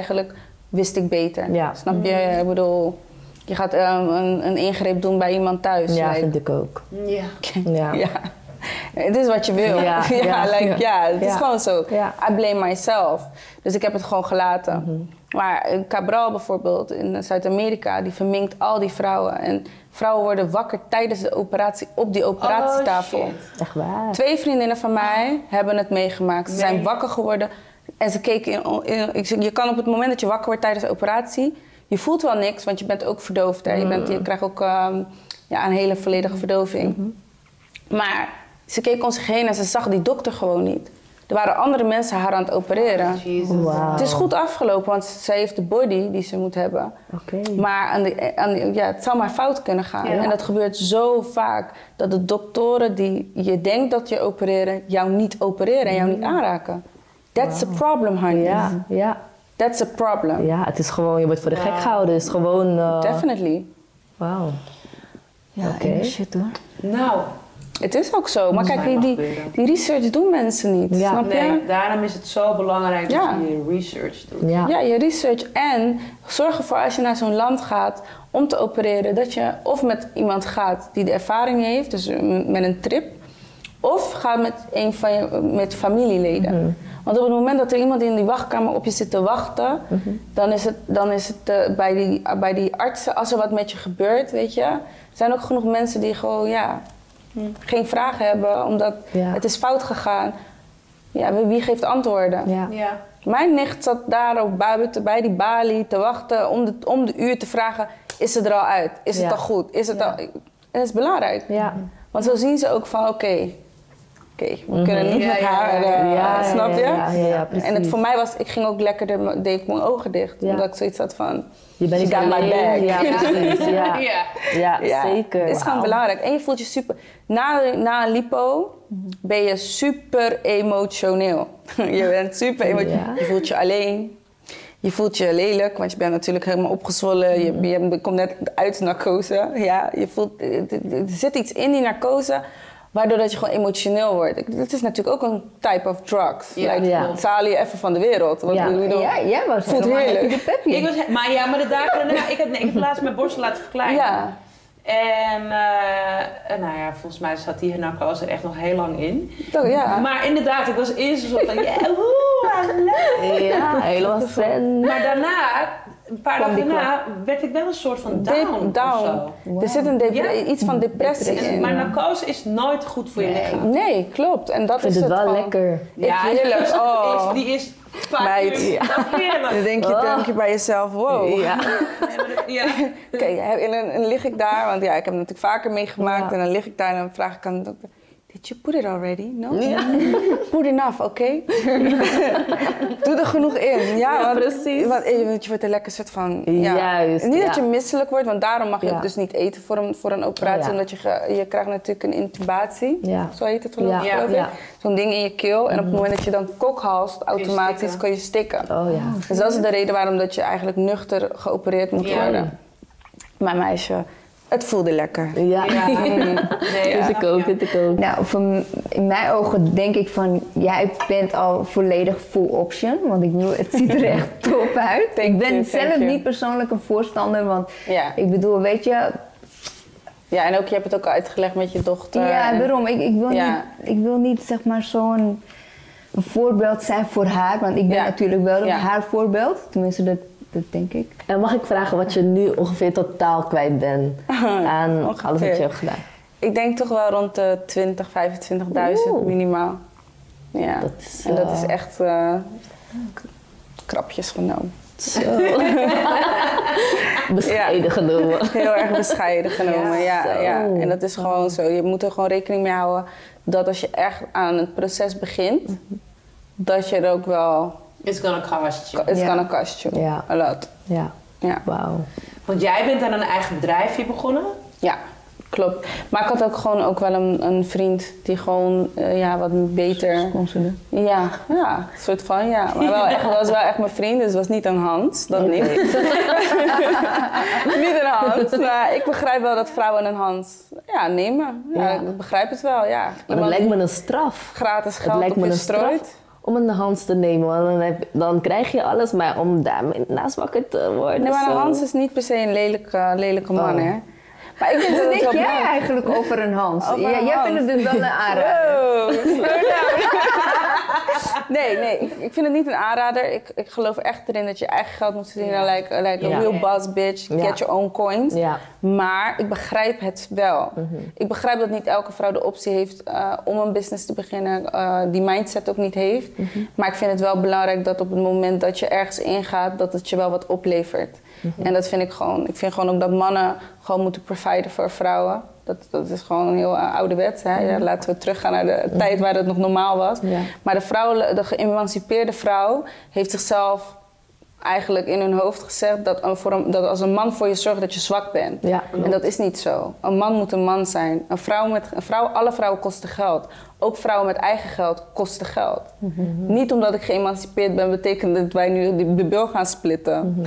[SPEAKER 1] wist ik beter. Ja. Snap je? Ik bedoel, je gaat een ingreep doen bij iemand thuis.
[SPEAKER 2] Ja, vind ik ook.
[SPEAKER 1] Ja. Het is wat je wil. Het is gewoon zo. Ja. I blame myself. Dus ik heb het gewoon gelaten. Maar Cabral bijvoorbeeld in Zuid-Amerika, die verminkt al die vrouwen. En vrouwen worden wakker tijdens de operatie op die operatietafel.
[SPEAKER 2] Shit. Echt waar?
[SPEAKER 1] 2 vriendinnen van mij hebben het meegemaakt. Ze zijn wakker geworden en ze keken je kan op het moment dat je wakker wordt tijdens de operatie, je voelt wel niks, want je bent ook verdoofd. Hè? Je krijgt ook een hele volledige verdoving. Maar ze keek om zich heen en ze zag die dokter gewoon niet. Er waren andere mensen haar aan het opereren.
[SPEAKER 2] Wow.
[SPEAKER 1] Het is goed afgelopen, want zij heeft de body die ze moet hebben. Maar het zou maar fout kunnen gaan. Ja. En dat gebeurt zo vaak. Dat de doktoren die je denkt dat je opereren, jou niet opereren en jou niet aanraken. That's a problem, honey.
[SPEAKER 2] Ja.
[SPEAKER 1] That's a problem.
[SPEAKER 2] Ja, het is gewoon, je wordt voor de gek gehouden. Het is gewoon...
[SPEAKER 1] Definitely.
[SPEAKER 2] Wauw.
[SPEAKER 3] Ja, shit hoor.
[SPEAKER 4] Nou...
[SPEAKER 1] Het is ook zo. Maar kijk, die research doen mensen niet.
[SPEAKER 2] Ja.
[SPEAKER 1] Snap je?
[SPEAKER 4] Nee, daarom is het zo belangrijk dat je research doet.
[SPEAKER 1] Ja, je research. En zorg ervoor als je naar zo'n land gaat om te opereren, dat je of met iemand gaat die de ervaring heeft, dus met een trip, of gaat met familieleden. Want op het moment dat er iemand in die wachtkamer op je zit te wachten, dan is het bij die artsen, als er wat met je gebeurt, weet je, er zijn ook genoeg mensen die gewoon, geen vragen hebben, omdat het is fout gegaan. Ja, wie geeft antwoorden?
[SPEAKER 4] Ja.
[SPEAKER 1] Mijn nicht zat daar ook buiten bij die balie te wachten om de uur te vragen, is ze er al uit? Is het al goed? Is het al... En dat is belangrijk. Ja. Want zo zien ze ook van, oké, we kunnen niet met haar, snap je?
[SPEAKER 2] Ja, precies.
[SPEAKER 1] En voor mij was, ik ging ook lekker, deed ik mijn ogen dicht. Omdat ik zoiets had van,
[SPEAKER 2] je bent niet
[SPEAKER 1] got my bag.
[SPEAKER 2] Ja, precies. Ja, zeker.
[SPEAKER 1] Het is gewoon belangrijk. En je voelt je super... Na een lipo ben je super emotioneel. Je bent super emotioneel. Ja. Je voelt je alleen. Je voelt je lelijk, want je bent natuurlijk helemaal opgezwollen. Je komt net uit narcose. Ja, je voelt, er zit iets in die narcose Waardoor dat je gewoon emotioneel wordt. Het is natuurlijk ook een type of drugs.
[SPEAKER 4] Ja,
[SPEAKER 1] Ze halen je even van de wereld. Wat ik bedoel,
[SPEAKER 3] jij was
[SPEAKER 1] voelt
[SPEAKER 3] helemaal
[SPEAKER 1] heerlijk.
[SPEAKER 3] happy de peppy.
[SPEAKER 4] Maar de dagen daarna, ik heb laatst mijn borst laten verkleinen.
[SPEAKER 1] Ja.
[SPEAKER 4] En nou ja, volgens mij zat die narcose er echt nog heel lang in.
[SPEAKER 1] Oh, ja.
[SPEAKER 4] Maar inderdaad, ik was eerst zo van, hallo.
[SPEAKER 2] Ja, helemaal zen.
[SPEAKER 4] Maar daarna, een paar dagen daarna, werd ik wel een soort van down of zo.
[SPEAKER 1] Wow. Er zit iets van depressie in.
[SPEAKER 4] Maar narcose is nooit goed voor je lichaam.
[SPEAKER 1] Nee, klopt. En dat
[SPEAKER 2] Ik vind
[SPEAKER 1] is
[SPEAKER 2] het wel
[SPEAKER 1] gewoon-
[SPEAKER 2] lekker.
[SPEAKER 1] Ja, heerlijk. Oh.
[SPEAKER 4] Die is
[SPEAKER 1] Meid.
[SPEAKER 4] heerlijk.
[SPEAKER 1] Dan denk je bij jezelf, wow.
[SPEAKER 2] Ja.
[SPEAKER 4] Ja.
[SPEAKER 1] Oké, en dan lig ik daar, want ja, ik heb het natuurlijk vaker meegemaakt.
[SPEAKER 2] Ja.
[SPEAKER 1] En dan lig ik daar en dan vraag ik aan de dokter, did you put it already? No? Put enough, oké? Doe er genoeg in. Ja,
[SPEAKER 2] precies.
[SPEAKER 1] Want je wordt er lekker soort van...
[SPEAKER 2] Juist,
[SPEAKER 1] Niet dat
[SPEAKER 2] ja.
[SPEAKER 1] je misselijk wordt, want daarom mag je ook dus niet eten voor een operatie.
[SPEAKER 2] Oh, ja.
[SPEAKER 1] Omdat je krijgt natuurlijk een intubatie.
[SPEAKER 2] Ja.
[SPEAKER 1] Zo heet het geloof
[SPEAKER 2] Ja.
[SPEAKER 1] ik.
[SPEAKER 2] Ja.
[SPEAKER 1] Zo'n ding in je keel. En op het moment dat je dan kokhalst, automatisch kan je stikken.
[SPEAKER 2] Oh ja.
[SPEAKER 1] Dus dat is de reden waarom dat je eigenlijk nuchter geopereerd moet
[SPEAKER 4] Ja.
[SPEAKER 1] worden. Maar meisje, het voelde lekker.
[SPEAKER 2] Ja.
[SPEAKER 4] Nee,
[SPEAKER 2] Vind ik ook, vind ik ook.
[SPEAKER 3] Nou, in mijn ogen denk ik van, jij bent al volledig full option. Want ik bedoel, het ziet er echt top uit. Ik ben zelf niet persoonlijk een voorstander, want
[SPEAKER 1] Ja.
[SPEAKER 3] ik bedoel, weet je...
[SPEAKER 1] Ja, en ook je hebt het ook al uitgelegd met je dochter.
[SPEAKER 3] Ja,
[SPEAKER 1] en-
[SPEAKER 3] daarom.
[SPEAKER 1] Ja.
[SPEAKER 3] Ik wil niet zeg maar zo'n een voorbeeld zijn voor haar. Want ik ben
[SPEAKER 1] Ja.
[SPEAKER 3] natuurlijk wel
[SPEAKER 1] Ja.
[SPEAKER 3] haar voorbeeld. Tenminste, dat denk ik.
[SPEAKER 2] En mag ik vragen wat je nu ongeveer totaal kwijt bent aan
[SPEAKER 1] Ongeveer.
[SPEAKER 2] alles wat je hebt gedaan?
[SPEAKER 1] Ik denk toch wel rond de 20.000, 25.000
[SPEAKER 2] Oeh.
[SPEAKER 1] minimaal. Ja,
[SPEAKER 2] Dat is,
[SPEAKER 1] en dat is echt krapjes genomen.
[SPEAKER 2] Zo. Bescheiden genomen.
[SPEAKER 1] Heel erg bescheiden genomen, ja.
[SPEAKER 2] Zo.
[SPEAKER 1] Ja. En dat is gewoon zo. Je moet er gewoon rekening mee houden dat als je echt aan het proces begint, dat je er ook wel...
[SPEAKER 4] It's gonna cost you.
[SPEAKER 1] It's
[SPEAKER 3] Ja.
[SPEAKER 1] gonna cost you
[SPEAKER 2] Ja.
[SPEAKER 1] a lot.
[SPEAKER 2] Ja,
[SPEAKER 1] Ja.
[SPEAKER 2] wauw.
[SPEAKER 4] Want jij bent aan een eigen bedrijfje begonnen.
[SPEAKER 1] Ja, klopt. Maar ik had ook wel een vriend die gewoon wat beter...
[SPEAKER 3] Sponsorde.
[SPEAKER 1] Ja, een soort van, ja. Maar was wel echt mijn vriend, dus het was niet een Hans, dat niet. Niet een Hans, maar ik begrijp wel dat vrouwen een Hans nemen. Ja,
[SPEAKER 2] Ja.
[SPEAKER 1] ik begrijp het wel, ja.
[SPEAKER 2] Maar dat
[SPEAKER 1] Iemand
[SPEAKER 2] lijkt
[SPEAKER 1] die
[SPEAKER 2] me een straf.
[SPEAKER 1] gratis
[SPEAKER 2] Het
[SPEAKER 1] geld
[SPEAKER 2] lijkt
[SPEAKER 1] op
[SPEAKER 2] me
[SPEAKER 1] je
[SPEAKER 2] een
[SPEAKER 1] strooit.
[SPEAKER 2] straf om een Hans te nemen. Want dan krijg je alles, maar om daarmee naast wakker te worden.
[SPEAKER 1] Nee, maar een
[SPEAKER 2] zo.
[SPEAKER 1] Hans is niet per se een lelijke man,
[SPEAKER 2] Oh.
[SPEAKER 1] hè. Maar ik vind
[SPEAKER 3] Wat
[SPEAKER 1] dat
[SPEAKER 3] denk
[SPEAKER 1] het wel
[SPEAKER 3] jij
[SPEAKER 1] belangrijk-
[SPEAKER 3] eigenlijk over een Hans?
[SPEAKER 1] Over een
[SPEAKER 3] Jij
[SPEAKER 1] Hans?
[SPEAKER 3] vindt het dus wel een aanrader.
[SPEAKER 1] Wow, slow down. Nee, ik vind het niet een aanrader. Ik geloof echt erin dat je eigen geld moet verdienen. Like a
[SPEAKER 2] Ja.
[SPEAKER 1] real boss bitch.
[SPEAKER 2] Ja.
[SPEAKER 1] Get your own coins.
[SPEAKER 2] Ja.
[SPEAKER 1] Maar ik begrijp het wel. Ik begrijp dat niet elke vrouw de optie heeft om een business te beginnen. Die mindset ook niet heeft. Maar ik vind het wel belangrijk dat op het moment dat je ergens ingaat, dat het je wel wat oplevert. En dat vind ik gewoon. Ik vind gewoon ook dat mannen gewoon moeten providen voor vrouwen. Dat is gewoon heel ouderwets. Hè? Ja, laten we teruggaan naar de tijd waar het nog normaal was.
[SPEAKER 2] Ja.
[SPEAKER 1] Maar de geëmancipeerde vrouw heeft zichzelf eigenlijk in hun hoofd gezegd dat als een man voor je zorgt dat je zwak bent.
[SPEAKER 2] Ja,
[SPEAKER 1] En dat is niet zo. Een man moet een man zijn. Alle vrouwen kosten geld. Ook vrouwen met eigen geld kosten geld. Niet omdat ik geëmancipeerd ben, betekent dat wij nu de bil gaan splitten.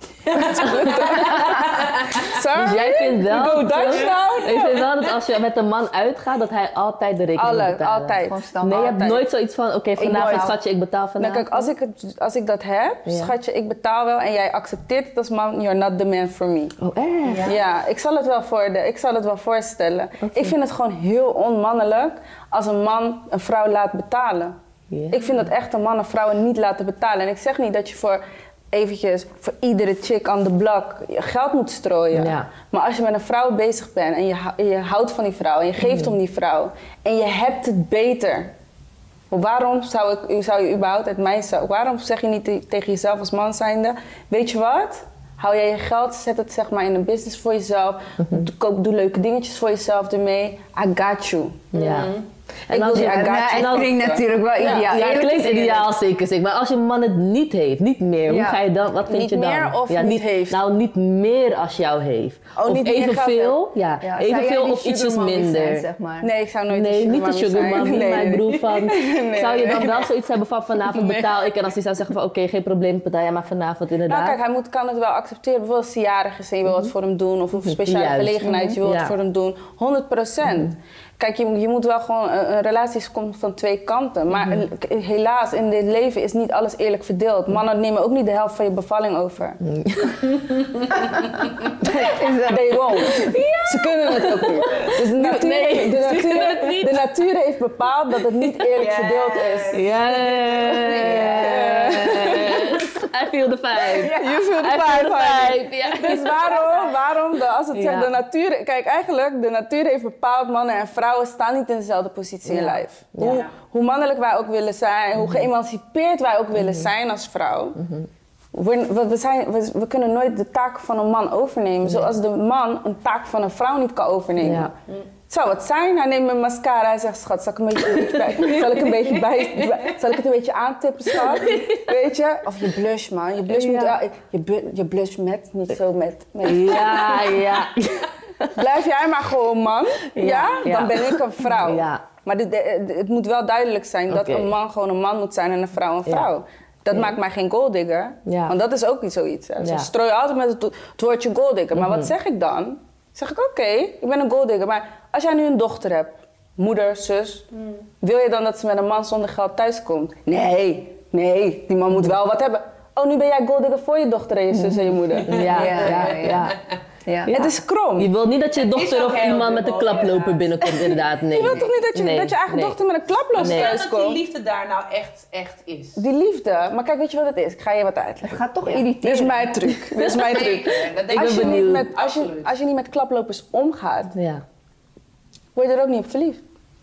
[SPEAKER 1] Sorry?
[SPEAKER 2] Dus jij vindt wel,
[SPEAKER 1] You go Dutch now?
[SPEAKER 2] ik vind wel dat als je met een man uitgaat, dat hij altijd de rekening moet betalen.
[SPEAKER 1] Altijd.
[SPEAKER 3] Gewoon standaard.
[SPEAKER 2] Nee, je hebt
[SPEAKER 1] Altijd.
[SPEAKER 2] nooit zoiets van, oké, vanavond
[SPEAKER 1] nooit.
[SPEAKER 2] schatje, ik betaal vanavond.
[SPEAKER 1] Nou, kijk, als ik dat heb,
[SPEAKER 2] Ja.
[SPEAKER 1] schatje, ik betaal wel en jij accepteert het als man, you're not the man for me.
[SPEAKER 2] Oh, echt?
[SPEAKER 1] Ja, ik zal het wel voorstellen. Ik vind het gewoon heel onmannelijk als een man een vrouw laat betalen.
[SPEAKER 2] Ja.
[SPEAKER 1] Ik vind dat echt een man een vrouw niet laten betalen. En ik zeg niet dat je voor voor iedere chick on the block geld moet strooien.
[SPEAKER 2] Ja.
[SPEAKER 1] Maar als je met een vrouw bezig bent en je houdt van die vrouw en je geeft om die vrouw en je hebt het beter. Waarom zou je überhaupt waarom zeg je niet tegen jezelf als man zijnde, weet je wat? Hou jij je geld, zet het zeg maar in een business voor jezelf. Doe leuke dingetjes voor jezelf ermee. I got you.
[SPEAKER 2] Ja.
[SPEAKER 1] En als je
[SPEAKER 3] Het klinkt natuurlijk wel ideaal.
[SPEAKER 2] Ja, het
[SPEAKER 3] Eerlijk
[SPEAKER 2] klinkt
[SPEAKER 3] is eerlijk.
[SPEAKER 2] ideaal zeker. Maar als je man het niet heeft, niet meer, hoe ga je dan? Wat vind
[SPEAKER 1] Niet
[SPEAKER 2] je dan?
[SPEAKER 1] meer of
[SPEAKER 2] ja,
[SPEAKER 1] niet heeft?
[SPEAKER 2] Nou, niet meer als jou heeft.
[SPEAKER 1] Oh,
[SPEAKER 2] of
[SPEAKER 1] niet meer
[SPEAKER 2] evenveel,
[SPEAKER 3] Ja, zou jij
[SPEAKER 2] evenveel
[SPEAKER 3] die
[SPEAKER 2] of ietsjes
[SPEAKER 3] sugar mommy
[SPEAKER 2] minder.
[SPEAKER 3] zijn, zeg maar?
[SPEAKER 1] Nee, ik zou nooit
[SPEAKER 2] Nee, niet de
[SPEAKER 1] sugar
[SPEAKER 2] sugar
[SPEAKER 1] mommy
[SPEAKER 2] mommy,
[SPEAKER 1] zijn.
[SPEAKER 2] maar ik bedoel van, zou je dan
[SPEAKER 1] nee.
[SPEAKER 2] wel zoiets hebben van vanavond betaal ik en als hij zou zeggen van oké, geen probleem, betaal jij maar vanavond inderdaad.
[SPEAKER 1] Nou kijk, hij kan het wel accepteren. Bijvoorbeeld als hij jarig is en je wil wat voor hem doen. Of een speciale
[SPEAKER 2] Juist.
[SPEAKER 1] gelegenheid, je wil
[SPEAKER 2] Ja.
[SPEAKER 1] wat voor hem doen. 100%. Kijk, je moet wel gewoon... Een relatie komt van 2 kanten. Maar helaas, in dit leven is niet alles eerlijk verdeeld. Mannen nemen ook niet de helft van je bevalling over. They won't. Ze kunnen het ook niet. Dus de natuur heeft bepaald dat het niet eerlijk verdeeld is.
[SPEAKER 2] I feel the vibe.
[SPEAKER 1] You feel the vibe.
[SPEAKER 2] Ja.
[SPEAKER 1] Dus waarom als het zegt de natuur... Kijk, eigenlijk, de natuur heeft bepaald mannen en vrouwen staan niet in dezelfde positie in lijf. Hoe mannelijk wij ook willen zijn, hoe geëmancipeerd wij ook willen zijn als vrouw. We kunnen nooit de taak van een man overnemen, zoals de man een taak van een vrouw niet kan overnemen. Ja. Zou het zijn? Hij neemt mijn mascara. Hij zegt, schat, zal ik het een beetje aantippen, schat? Weet je? Of je blush, man. Je blush je blush met, niet zo met.
[SPEAKER 2] Ja.
[SPEAKER 1] Blijf jij maar gewoon man, dan ben ik een vrouw. Ja. Maar het moet wel duidelijk zijn dat een man gewoon een man moet zijn en een vrouw een vrouw. Ja. Dat maakt mij geen golddigger, want dat is ook niet zoiets. Ze strooien altijd met het woordje golddigger. Maar wat zeg ik dan? Zeg ik, oké, ik ben een golddigger, maar als jij nu een dochter hebt, moeder, zus, wil je dan dat ze met een man zonder geld thuiskomt? Nee, die man moet wel wat hebben. Oh, nu ben jij golddigger voor je dochter en je zus en je moeder. Ja. Het is krom.
[SPEAKER 2] Je wilt niet dat je dochter of iemand met een klaploper binnenkomt, inderdaad. Nee.
[SPEAKER 1] Je wilt toch niet dat je eigen dochter met een klaploper thuis komt?
[SPEAKER 4] Dat die liefde daar nou echt is.
[SPEAKER 1] Die liefde? Maar kijk, weet je wat het is? Ik ga je wat uitleggen.
[SPEAKER 3] Het gaat toch irriteren.
[SPEAKER 1] Dit is mijn truc.
[SPEAKER 2] Ik ben benieuwd.
[SPEAKER 1] Als je niet met klaplopers omgaat, word je er ook niet op verliefd.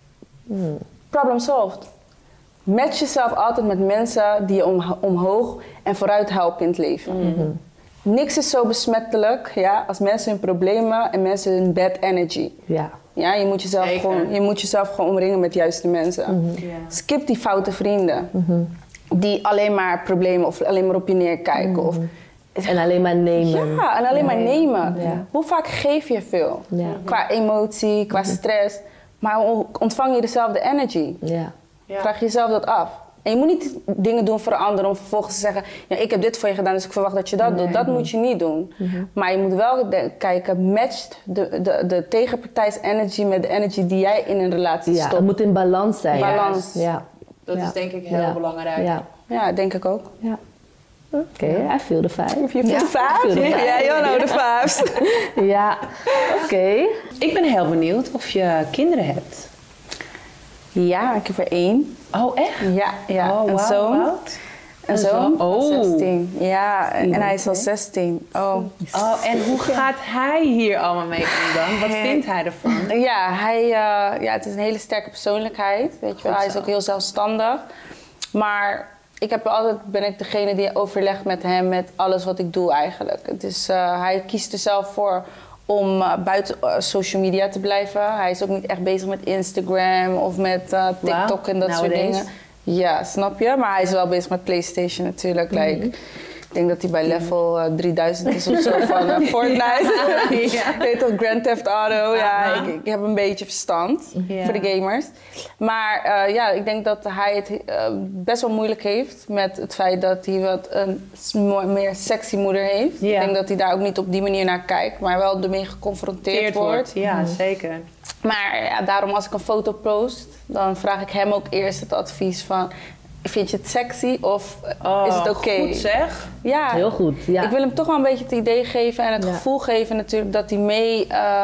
[SPEAKER 1] Problem solved. Match jezelf altijd met mensen die je omhoog en vooruit helpen in het leven. Niks is zo besmettelijk als mensen hun problemen en mensen hun bad energy. Ja, je moet jezelf gewoon omringen met juiste mensen. Skip die foute vrienden. Die alleen maar problemen of alleen maar op je neerkijken.
[SPEAKER 2] En alleen maar nemen.
[SPEAKER 1] Ja, en alleen maar nemen. Ja. Hoe vaak geef je veel? Qua emotie, qua stress. Maar ontvang je dezelfde energy? Vraag jezelf dat af. En je moet niet dingen doen voor anderen om vervolgens te zeggen... Ja, ik heb dit voor je gedaan, dus ik verwacht dat je dat doet. Dat moet je niet doen. Maar je moet wel kijken, matcht de tegenpartij's energy met de energy die jij in een relatie stopt.
[SPEAKER 2] Het moet in balans zijn.
[SPEAKER 1] Balans.
[SPEAKER 4] Dat is denk ik heel belangrijk.
[SPEAKER 1] Ja, denk ik ook.
[SPEAKER 2] Oké, I feel the vibe.
[SPEAKER 1] You feel the vibe? Ja, you know the vibes.
[SPEAKER 2] Oké.
[SPEAKER 4] Ik ben heel benieuwd of je kinderen hebt.
[SPEAKER 1] Ja, ik heb er 1.
[SPEAKER 4] Oh, echt?
[SPEAKER 1] Ja.
[SPEAKER 4] Oh,
[SPEAKER 1] een zoon. Een zoon van 16. Ja, en hij is al 16.
[SPEAKER 4] En hoe gaat hij hier allemaal mee om dan? Wat vindt hij ervan?
[SPEAKER 1] Ja, het is een hele sterke persoonlijkheid. Weet je wel. Hij is ook heel zelfstandig. Maar ben ik degene die overlegt met hem met alles wat ik doe eigenlijk. Dus hij kiest er zelf voor om buiten social media te blijven. Hij is ook niet echt bezig met Instagram of met TikTok en dat soort dingen. Ja, snap je? Maar hij is wel bezig met PlayStation natuurlijk. Ik denk dat hij bij level 3000 is of zo van Fortnite. Weet toch, Grand Theft Auto. Ik heb een beetje verstand voor de gamers. Maar ik denk dat hij het best wel moeilijk heeft met het feit dat hij een meer sexy moeder heeft. Ik denk dat hij daar ook niet op die manier naar kijkt, maar wel ermee geconfronteerd wordt.
[SPEAKER 4] Ja, zeker.
[SPEAKER 1] Maar daarom als ik een foto post, dan vraag ik hem ook eerst het advies van... Vind je het sexy of is het oké?
[SPEAKER 4] Goed zeg.
[SPEAKER 1] Ja.
[SPEAKER 2] Heel goed, ja.
[SPEAKER 1] Ik wil hem toch wel een beetje het idee geven en het gevoel geven natuurlijk dat hij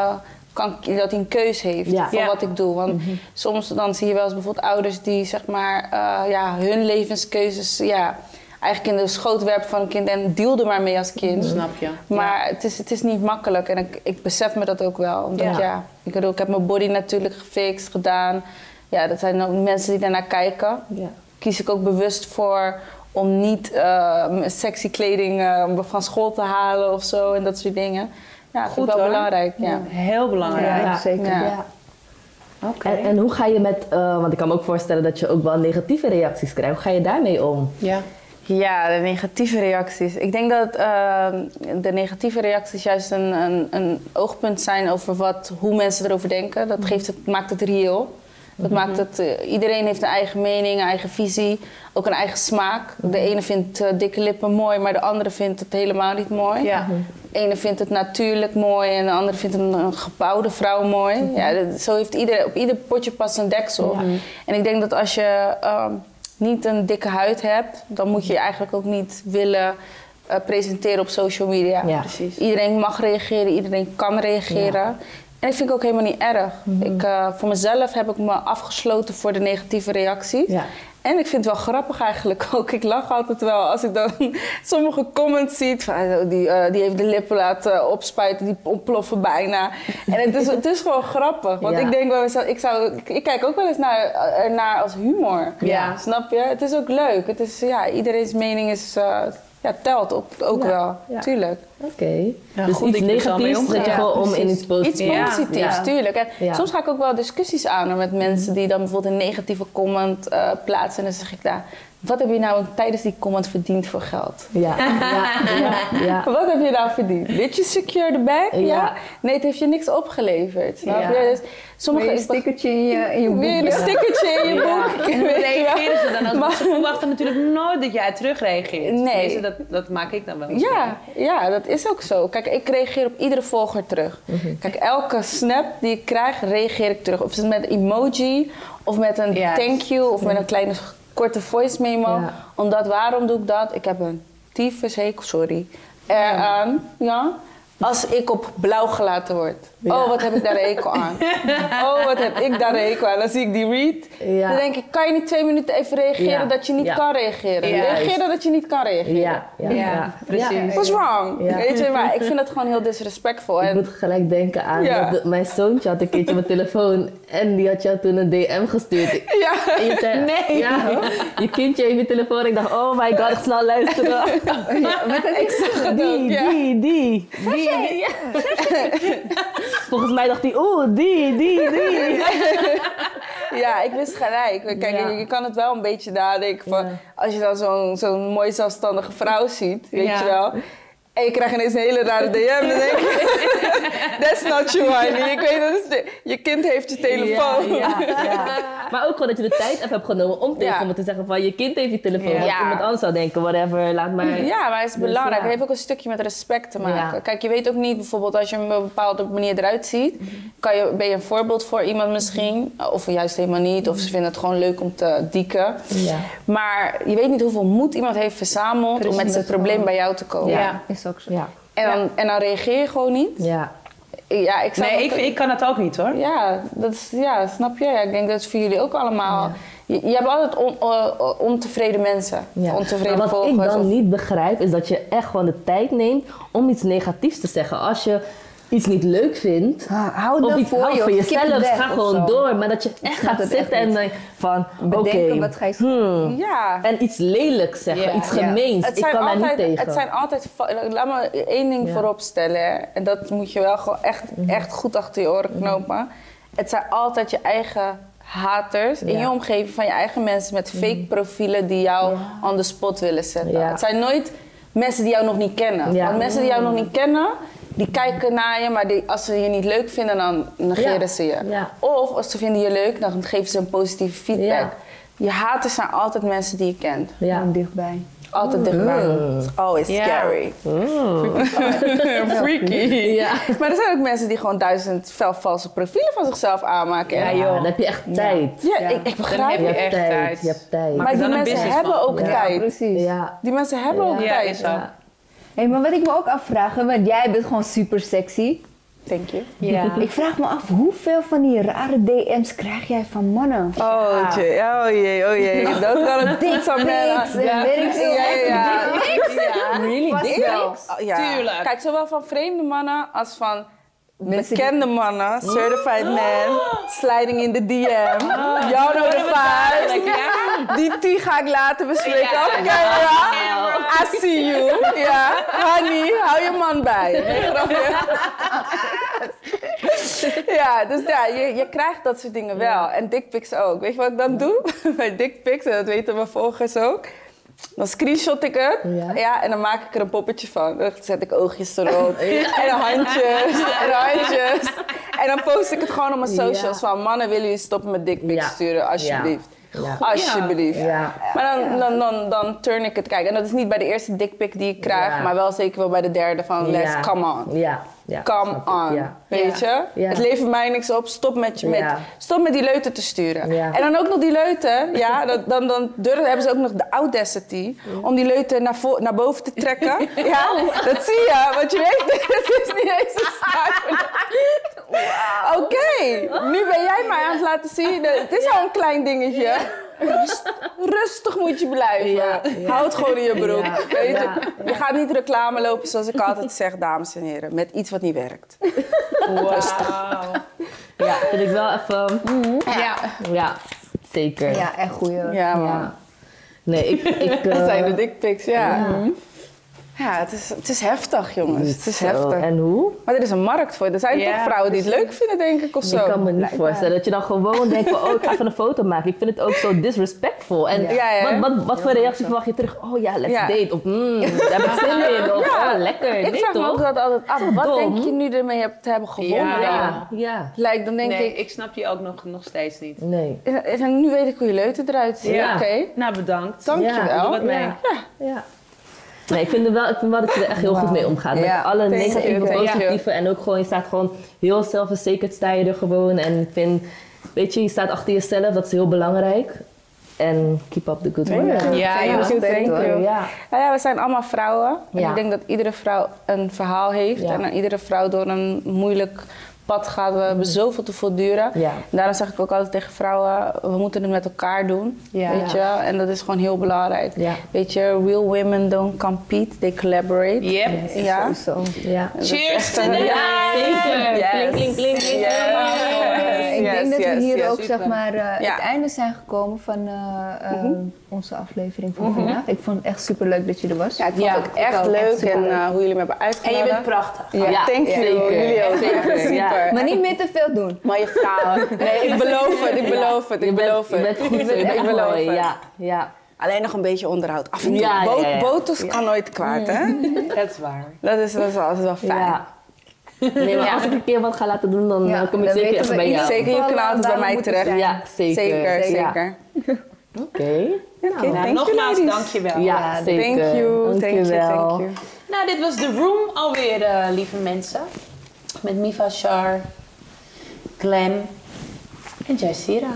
[SPEAKER 1] dat hij een keus heeft voor wat ik doe. Want soms dan zie je wel eens bijvoorbeeld ouders die zeg maar hun levenskeuzes eigenlijk in de schoot werpen van een kind en deal er maar mee als kind.
[SPEAKER 4] Snap je.
[SPEAKER 1] Maar het is niet makkelijk en ik besef me dat ook wel. Omdat ik heb mijn body natuurlijk gefixt, gedaan. Ja, dat zijn ook mensen die daarnaar kijken. Kies ik ook bewust voor om niet sexy kleding van school te halen of zo en dat soort dingen. Ja, dat is wel belangrijk. Ja.
[SPEAKER 4] Heel belangrijk.
[SPEAKER 3] Ja, zeker. Ja.
[SPEAKER 2] Okay. En hoe ga je met, want ik kan me ook voorstellen dat je ook wel negatieve reacties krijgt. Hoe ga je daarmee om?
[SPEAKER 1] Ja, de negatieve reacties. Ik denk dat de negatieve reacties juist een oogpunt zijn over hoe mensen erover denken. Dat maakt het reëel. Dat maakt het, iedereen heeft een eigen mening, een eigen visie, ook een eigen smaak. De ene vindt dikke lippen mooi, maar de andere vindt het helemaal niet mooi.
[SPEAKER 4] Ja.
[SPEAKER 1] De ene vindt het natuurlijk mooi en de andere vindt een gebouwde vrouw mooi. Ja, zo heeft op ieder potje past een deksel. En ik denk dat als je niet een dikke huid hebt, dan moet je je eigenlijk ook niet willen presenteren op social media.
[SPEAKER 2] Ja.
[SPEAKER 4] Precies.
[SPEAKER 1] Iedereen mag reageren, iedereen kan reageren.
[SPEAKER 2] Ja.
[SPEAKER 1] En dat vind ik ook helemaal niet erg. Voor mezelf heb ik me afgesloten voor de negatieve reacties.
[SPEAKER 2] Ja.
[SPEAKER 1] En ik vind het wel grappig eigenlijk ook. Ik lach altijd wel als ik dan sommige comments zie van die heeft de lippen laten opspuiten, die ontploffen bijna. En het is gewoon grappig. Want ik denk wel eens, ik kijk ook wel eens naar als humor.
[SPEAKER 2] Ja.
[SPEAKER 1] Snap je? Het is ook leuk. Het is, iedereen's mening is, telt ook wel.
[SPEAKER 2] Ja.
[SPEAKER 1] Tuurlijk.
[SPEAKER 2] Oké.
[SPEAKER 4] Ja,
[SPEAKER 2] Dus
[SPEAKER 4] goed
[SPEAKER 2] iets
[SPEAKER 4] dat je er zo mee
[SPEAKER 2] negatiefs zet je
[SPEAKER 1] omgaat.
[SPEAKER 2] gewoon om in
[SPEAKER 1] Precies.
[SPEAKER 2] iets positiefs.
[SPEAKER 1] Iets positiefs,
[SPEAKER 2] Ja.
[SPEAKER 1] tuurlijk. En
[SPEAKER 2] Ja.
[SPEAKER 1] soms ga ik ook wel discussies aan met mensen die dan bijvoorbeeld een negatieve comment plaatsen. En dan zeg ik daar, wat heb je nou tijdens die comment verdiend voor geld?
[SPEAKER 2] Ja. Ja.
[SPEAKER 1] Wat heb je nou verdiend? Did you secure the bag?
[SPEAKER 2] Ja.
[SPEAKER 1] Nee, het heeft je niks opgeleverd. Snap
[SPEAKER 2] Ja.
[SPEAKER 1] je? Dus sommige
[SPEAKER 3] Wil je een stickertje in je boek?
[SPEAKER 1] Weer een stickertje in je boek.
[SPEAKER 4] En hoe
[SPEAKER 1] Weet je wel?
[SPEAKER 4] reageren ze dan? Want ze verwachten natuurlijk nooit dat jij terugreageert.
[SPEAKER 1] Nee.
[SPEAKER 4] Tenminste, dat maak ik dan wel eens.
[SPEAKER 1] Ja, dat is ook zo. Kijk, ik reageer op iedere volger terug. Kijk, elke snap die ik krijg, reageer ik terug. Of het is met een emoji, of met een thank you, of met een kleine korte voice memo.
[SPEAKER 2] Ja.
[SPEAKER 1] Waarom doe ik dat? Ik heb een tyfushekel, sorry, eraan, als ik op blauw gelaten word.
[SPEAKER 2] Ja.
[SPEAKER 1] Oh, wat heb ik daar een hekel aan. Oh, wat heb ik daar een hekel aan. Dan zie ik die read.
[SPEAKER 2] Ja.
[SPEAKER 1] Dan denk ik, kan je niet 2 minuten even reageren
[SPEAKER 2] Ja.
[SPEAKER 1] dat je niet
[SPEAKER 2] Ja.
[SPEAKER 1] kan reageren?
[SPEAKER 2] Ja.
[SPEAKER 1] Reageren dat je niet kan reageren.
[SPEAKER 2] Ja.
[SPEAKER 4] precies.
[SPEAKER 1] What's wrong?
[SPEAKER 2] Ja.
[SPEAKER 1] Weet je, maar ik vind dat gewoon heel disrespectvol.
[SPEAKER 2] Ik
[SPEAKER 1] En
[SPEAKER 2] moet gelijk denken aan
[SPEAKER 1] Ja.
[SPEAKER 2] dat mijn zoontje had een keertje mijn telefoon en die had jou toen een DM gestuurd.
[SPEAKER 1] ja.
[SPEAKER 2] En je zei,
[SPEAKER 4] Nee.
[SPEAKER 2] ja, je kindje heeft je telefoon. Ik dacht, oh my god, ik snel luisteren.
[SPEAKER 1] Ik zag het ook, ja.
[SPEAKER 2] Die. Volgens mij dacht hij, die.
[SPEAKER 1] Ja, ik wist gelijk. Kijk,
[SPEAKER 2] Ja.
[SPEAKER 1] je kan het wel een beetje nadenken van...
[SPEAKER 2] Ja.
[SPEAKER 1] Als je dan zo'n mooi zelfstandige vrouw ziet, weet
[SPEAKER 4] Ja.
[SPEAKER 1] je wel... En je krijgt ineens een hele rare DM, dan denk je... That's not you, honey. Ik weet dat je kind heeft je telefoon.
[SPEAKER 2] Ja. Maar ook gewoon dat je de tijd even hebt genomen om tegen
[SPEAKER 1] Ja.
[SPEAKER 2] me te zeggen van je kind heeft je telefoon.
[SPEAKER 4] Ja.
[SPEAKER 2] Want iemand anders zou denken, whatever, laat maar.
[SPEAKER 1] Ja, maar het is
[SPEAKER 2] Dus
[SPEAKER 1] belangrijk.
[SPEAKER 2] ja.
[SPEAKER 1] Het heeft ook een stukje met respect te maken.
[SPEAKER 2] Ja.
[SPEAKER 1] Kijk, je weet ook niet bijvoorbeeld als je op een bepaalde manier eruit ziet... Ben je een voorbeeld voor iemand misschien. Of juist helemaal niet. Of ze vinden het gewoon leuk om te dieken.
[SPEAKER 2] Ja.
[SPEAKER 1] Maar je weet niet hoeveel moed iemand heeft verzameld... om
[SPEAKER 3] Precies,
[SPEAKER 1] met zijn
[SPEAKER 3] dat is
[SPEAKER 1] probleem
[SPEAKER 3] gewoon-
[SPEAKER 1] bij jou te komen.
[SPEAKER 4] Ja.
[SPEAKER 3] Is ook zo.
[SPEAKER 2] Ja.
[SPEAKER 1] En dan reageer je gewoon niet.
[SPEAKER 2] Ja.
[SPEAKER 1] Ja, ik zou
[SPEAKER 4] Nee,
[SPEAKER 1] dat-
[SPEAKER 4] ik kan het ook niet hoor.
[SPEAKER 1] Ja, snap je? Ja, ik denk dat het voor jullie ook allemaal... Je hebt altijd ontevreden mensen.
[SPEAKER 2] Ja.
[SPEAKER 1] Ontevreden
[SPEAKER 2] Maar wat ik
[SPEAKER 1] volgers.
[SPEAKER 2] dan
[SPEAKER 1] of-
[SPEAKER 2] niet begrijp, is dat je echt gewoon de tijd neemt om iets negatiefs te zeggen. Als je iets niet leuk vindt,
[SPEAKER 3] Hou
[SPEAKER 2] of
[SPEAKER 3] dat
[SPEAKER 2] iets
[SPEAKER 3] voor
[SPEAKER 2] houdt
[SPEAKER 3] je,
[SPEAKER 2] voor
[SPEAKER 3] of skip
[SPEAKER 2] jezelf,
[SPEAKER 3] het weg
[SPEAKER 2] ga
[SPEAKER 3] of
[SPEAKER 2] gewoon
[SPEAKER 3] zo.
[SPEAKER 2] door. Maar dat je echt
[SPEAKER 3] snap
[SPEAKER 2] gaat
[SPEAKER 3] het echt
[SPEAKER 2] zitten en
[SPEAKER 3] niet.
[SPEAKER 2] denkt van,
[SPEAKER 3] Bedenken
[SPEAKER 2] oké,
[SPEAKER 3] wat ga je
[SPEAKER 1] Ja.
[SPEAKER 2] en iets lelijks zeggen,
[SPEAKER 4] Ja.
[SPEAKER 2] iets
[SPEAKER 3] Ja.
[SPEAKER 2] gemeens. Ik kan daar niet tegen.
[SPEAKER 1] Het zijn altijd... Laat me één ding
[SPEAKER 2] Ja.
[SPEAKER 1] voorop stellen. Hè. En dat moet je wel gewoon echt goed achter je oren knopen. Het zijn altijd je eigen haters in
[SPEAKER 2] Ja.
[SPEAKER 1] je omgeving van je eigen mensen met fake profielen die jou on the spot willen zetten.
[SPEAKER 2] Ja.
[SPEAKER 1] Het zijn nooit mensen die jou nog niet kennen.
[SPEAKER 2] Ja.
[SPEAKER 1] Want mensen die jou nog niet kennen, die kijken naar je, maar als ze je niet leuk vinden, dan negeren
[SPEAKER 2] Ja.
[SPEAKER 1] ze je.
[SPEAKER 2] Ja.
[SPEAKER 1] Of als ze vinden je leuk, dan geven ze een positieve feedback.
[SPEAKER 2] Ja.
[SPEAKER 1] Je haters zijn altijd mensen die je kent.
[SPEAKER 2] Ja.
[SPEAKER 3] Kom dichtbij.
[SPEAKER 1] Altijd dichtbij. It's always
[SPEAKER 4] Ja.
[SPEAKER 1] scary. Freaky.
[SPEAKER 2] Ja.
[SPEAKER 1] Maar er zijn ook mensen die gewoon 1000 valse profielen van zichzelf aanmaken.
[SPEAKER 2] Ja,
[SPEAKER 1] En-
[SPEAKER 2] joh. Dan heb je echt tijd.
[SPEAKER 1] Ja, ik
[SPEAKER 4] Dan
[SPEAKER 1] begrijp
[SPEAKER 4] heb
[SPEAKER 2] Je
[SPEAKER 1] het.
[SPEAKER 4] je
[SPEAKER 2] hebt
[SPEAKER 4] echt
[SPEAKER 2] tijd.
[SPEAKER 4] tijd.
[SPEAKER 2] Je hebt tijd.
[SPEAKER 4] Maar-
[SPEAKER 1] Maar die
[SPEAKER 4] dan een
[SPEAKER 1] mensen
[SPEAKER 4] business
[SPEAKER 1] hebben
[SPEAKER 4] van.
[SPEAKER 1] ook
[SPEAKER 2] Ja,
[SPEAKER 1] tijd.
[SPEAKER 3] Precies.
[SPEAKER 2] Ja.
[SPEAKER 1] Die mensen hebben ook
[SPEAKER 4] Ja,
[SPEAKER 1] tijd.
[SPEAKER 4] is zo.
[SPEAKER 2] Ja.
[SPEAKER 3] Hey, maar wat ik me ook afvraag, hè, want jij bent gewoon super sexy.
[SPEAKER 1] Thank you.
[SPEAKER 4] Ja.
[SPEAKER 3] Ik vraag me af, hoeveel van die rare DM's krijg jij van mannen?
[SPEAKER 1] Oh jee. Dat kan een
[SPEAKER 3] Dickpics en weet ik veel.
[SPEAKER 2] Really?
[SPEAKER 3] Vast
[SPEAKER 2] Dik?
[SPEAKER 3] wel.
[SPEAKER 1] Oh, ja.
[SPEAKER 4] Tuurlijk.
[SPEAKER 1] Kijk, zowel van vreemde mannen als van
[SPEAKER 3] Mensen
[SPEAKER 1] bekende mannen. Certified man. Sliding in de DM. Y'all know the vibes. Die ga ik later bespreken.
[SPEAKER 4] Ja.
[SPEAKER 1] Oké, ja. I see you. Ja. Honey, hou je man bij. Nee, grapje. Ja, dus ja, je krijgt dat soort dingen wel. En dickpics ook. Weet je wat ik dan doe? Bij dickpics, en dat weten mijn volgers ook. Dan screenshot ik het. Ja, en dan maak ik er een poppetje van. Dan zet ik oogjes erop. En handjes. En handjes. En dan post ik het gewoon op mijn socials. Van mannen, willen jullie stoppen met dickpics sturen? Alsjeblieft.
[SPEAKER 2] Ja.
[SPEAKER 1] Alsjeblieft.
[SPEAKER 2] Ja.
[SPEAKER 1] Maar dan turn ik het. Kijk, en dat is niet bij de eerste dickpic die ik krijg. Maar wel zeker wel bij de derde van les, come on.
[SPEAKER 2] Ja.
[SPEAKER 1] Come on. Weet je?
[SPEAKER 2] Ja.
[SPEAKER 1] Het levert mij niks op. Stop met die leuten te sturen.
[SPEAKER 2] Ja.
[SPEAKER 1] En dan ook nog die leuten. Ja, dan hebben ze ook nog de audacity om die leuten naar boven te trekken. Ja, dat zie je. Want je weet, het is niet eens een staart. Oké, nu ben jij mij aan het laten zien. Het is al een klein dingetje. Rustig moet je blijven. Hou het gewoon in je broek. Weet je? Je gaat niet reclame lopen zoals ik altijd zeg, dames en heren. Met iets wat niet werkt.
[SPEAKER 4] Wauw.
[SPEAKER 2] Ja, vind ik wel even... Ja, zeker.
[SPEAKER 3] Ja, echt goeie.
[SPEAKER 1] Ja, man.
[SPEAKER 2] Nee,
[SPEAKER 1] Dat zijn de dickpics, ja. Ja, het is heftig, jongens. Het is heftig.
[SPEAKER 2] En hoe?
[SPEAKER 1] Maar er is een markt voor. Er zijn toch vrouwen die het leuk vinden, denk ik, of zo.
[SPEAKER 2] Ik kan me niet voorstellen dat je dan gewoon denkt van, oh, ik ga even een foto maken. Ik vind het ook zo disrespectful. En wat voor reactie verwacht je terug? Oh ja, let's date. Of daar heb ik zin in. Of lekker.
[SPEAKER 1] Ik vraag me ook dat altijd af. Wat denk je nu ermee te hebben gewonnen?
[SPEAKER 2] Ja.
[SPEAKER 1] Like, dan denk
[SPEAKER 4] ik snap je ook nog steeds niet.
[SPEAKER 2] Nee.
[SPEAKER 1] En nu weet ik hoe je leuten eruit ziet.
[SPEAKER 4] Ja.
[SPEAKER 1] Oké.
[SPEAKER 4] Nou, bedankt.
[SPEAKER 1] Dankjewel.
[SPEAKER 4] Doe wat mee.
[SPEAKER 2] Ja. Nee, ik vind wel dat je er echt heel goed mee omgaat. Met alle negatieve, positieve. En ook gewoon, je staat gewoon heel zelfverzekerd, sta je er gewoon. En ik vind, weet je staat achter jezelf, dat is heel belangrijk. En keep up the good work.
[SPEAKER 1] Thank you.
[SPEAKER 2] Ja,
[SPEAKER 1] we zijn allemaal vrouwen. En ik denk dat iedere vrouw een verhaal heeft.
[SPEAKER 2] Ja.
[SPEAKER 1] En iedere vrouw door een moeilijk pad gaat. We hebben zoveel te volduren.
[SPEAKER 2] Ja.
[SPEAKER 1] En daarom zeg ik ook altijd tegen vrouwen, we moeten het met elkaar doen. Weet je? En dat is gewoon heel belangrijk.
[SPEAKER 2] Ja.
[SPEAKER 1] Weet je, real women don't compete, they collaborate.
[SPEAKER 4] Yep.
[SPEAKER 1] Ja.
[SPEAKER 2] Ja.
[SPEAKER 4] Cheers to
[SPEAKER 1] echt
[SPEAKER 4] that!
[SPEAKER 2] Zeker.
[SPEAKER 1] Yes.
[SPEAKER 2] Blink, blink, blink.
[SPEAKER 3] Ik denk dat we hier ook
[SPEAKER 1] super.
[SPEAKER 3] zeg maar het einde zijn gekomen van onze aflevering van vandaag. Ik vond het echt super leuk dat je er was.
[SPEAKER 1] Ja, ik vond het ook echt leuk en hoe jullie me hebben
[SPEAKER 4] En
[SPEAKER 1] uitgenodigd.
[SPEAKER 4] je bent prachtig.
[SPEAKER 1] Ja, thank you.
[SPEAKER 2] zeker.
[SPEAKER 1] Jullie ook.
[SPEAKER 2] Zeker.
[SPEAKER 1] Super.
[SPEAKER 2] Ja.
[SPEAKER 3] Maar niet meer te veel doen.
[SPEAKER 1] Mooie vrouwen. Nee, ik beloof het. Ik beloof
[SPEAKER 2] Je bent
[SPEAKER 1] het.
[SPEAKER 2] goed, je bent echt
[SPEAKER 1] Ik beloof
[SPEAKER 2] mooi.
[SPEAKER 1] het.
[SPEAKER 2] Ja.
[SPEAKER 1] Alleen nog een beetje onderhoud. Af en toe.
[SPEAKER 2] Ja.
[SPEAKER 1] Botox kan nooit kwaad, hè?
[SPEAKER 4] Dat is waar.
[SPEAKER 1] Dat is altijd wel fijn.
[SPEAKER 2] Ja. Nee, maar als ik een keer wat ga laten doen, dan kom ik
[SPEAKER 3] dan
[SPEAKER 2] zeker
[SPEAKER 3] weten
[SPEAKER 2] even
[SPEAKER 3] we
[SPEAKER 2] bij jou.
[SPEAKER 1] Zeker, je kan altijd bij mij terecht.
[SPEAKER 2] Ja, zeker.
[SPEAKER 1] Zeker.
[SPEAKER 2] Oké.
[SPEAKER 1] Oké,
[SPEAKER 4] Nou, nogmaals, dankjewel.
[SPEAKER 2] Ja, zeker.
[SPEAKER 1] Thank you.
[SPEAKER 2] Dankjewel.
[SPEAKER 4] Nou, dit was The Room alweer, lieve mensen. Met Mifa Shar, Glam en Jaisira.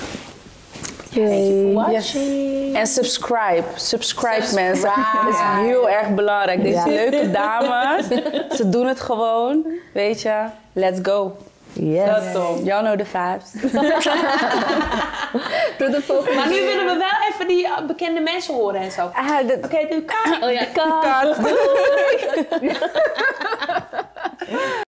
[SPEAKER 4] Watching.
[SPEAKER 1] En subscribe mensen. Dat is heel erg belangrijk. Deze leuke dames, ze doen het gewoon. Weet je, let's go.
[SPEAKER 2] Yes.
[SPEAKER 1] Y'all know the vibes.
[SPEAKER 3] Tot de volgende.
[SPEAKER 4] Maar nu willen we wel even die bekende mensen horen en zo. Oké, nu kan.
[SPEAKER 2] Oh ja,
[SPEAKER 1] Kat.